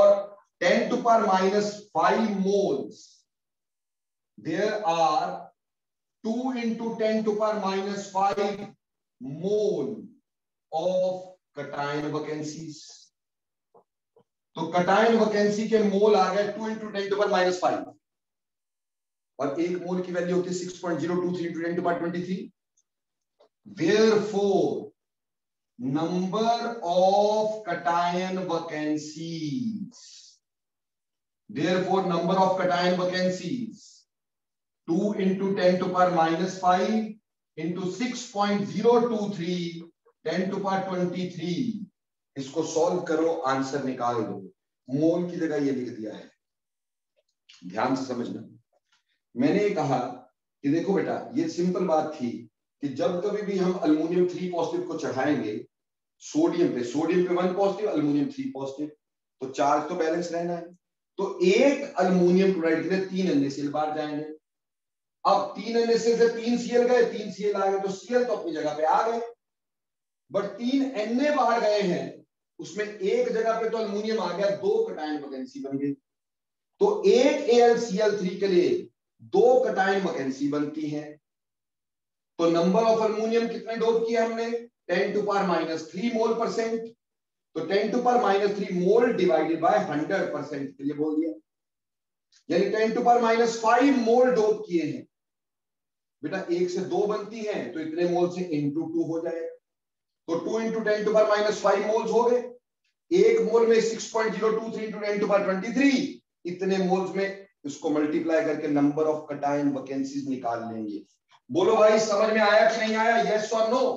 10⁻⁵ moles, there are 2 into 10⁻⁵ mole of cation vacancies। तो cation vacancy के मोल आ गए 2 into 10⁻⁵, और एक मोल की वैल्यू होती है 6.023 into 10⁻23। Therefore, number of cation vacancies, therefore number of cation vacancies 2 into 10⁻⁵ into 6.023 10⁻23। इसको solve करो, आंसर निकाल दो। मोल की जगह ये लिख दिया है, ध्यान से समझना। मैंने कहा कि देखो बेटा ये सिंपल बात थी कि जब कभी भी हम अल्युमिनियम 3 पॉजिटिव को चढ़ाएंगे सोडियम पे 1 पॉजिटिव अल्युमिनियम 3 पॉजिटिव, तो चार्ज तो बैलेंस रहना है। तो एक अल्युमिनियम क्लोराइड के लिए 3 NaCl बाहर जाएंगे। अब 3 NaCl से 3 Cl गए, 3 Cl आ गए, तो Cl तो अपनी जगह पे आ गए, बट 3 Na बाहर गए हैं, उसमें एक जगह पे तो अल्युमिनियम आ गया, 2 कटायन वैकेंसी बन गई। तो एक AlCl3 के लिए 2 कटायन वैकेंसी बनती है। तो नंबर ऑफ अल्युमिनियम कितने डोप किया हमने, 10⁻³ मोल%। तो 10⁻³ मोल डिवाइडेड बाय 100% के लिए बोल दिया, यानी 10⁻⁵ मोल डोप किए हैं। बेटा 1 से 2 बनती है तो इतने मोल से इंटू 2 हो जाएगा, तो 2 इंटू 10⁻⁵ मोल्स हो गए। एक मोल में 6.023 इंटू 10⁻23, इतने मोल्स में इसको मल्टीप्लाई करके नंबर ऑफ कटायन वैकेंसीज निकाल लेंगे। बोलो भाई समझ में आया कि नहीं आया, यस और नो?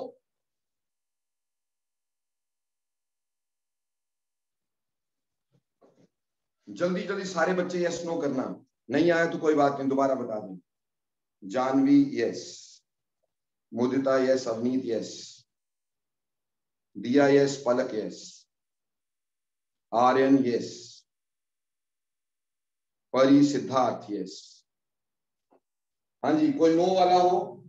जल्दी जल्दी सारे बच्चे यस नो करना, नहीं आया तो कोई बात नहीं, दोबारा बता दें। Janvi yes, Mudita yes, Avneet yes, Diya yes, Palak yes, Aryan yes, Pari Siddharth yes. हाँ जी, कोई नो वाला हो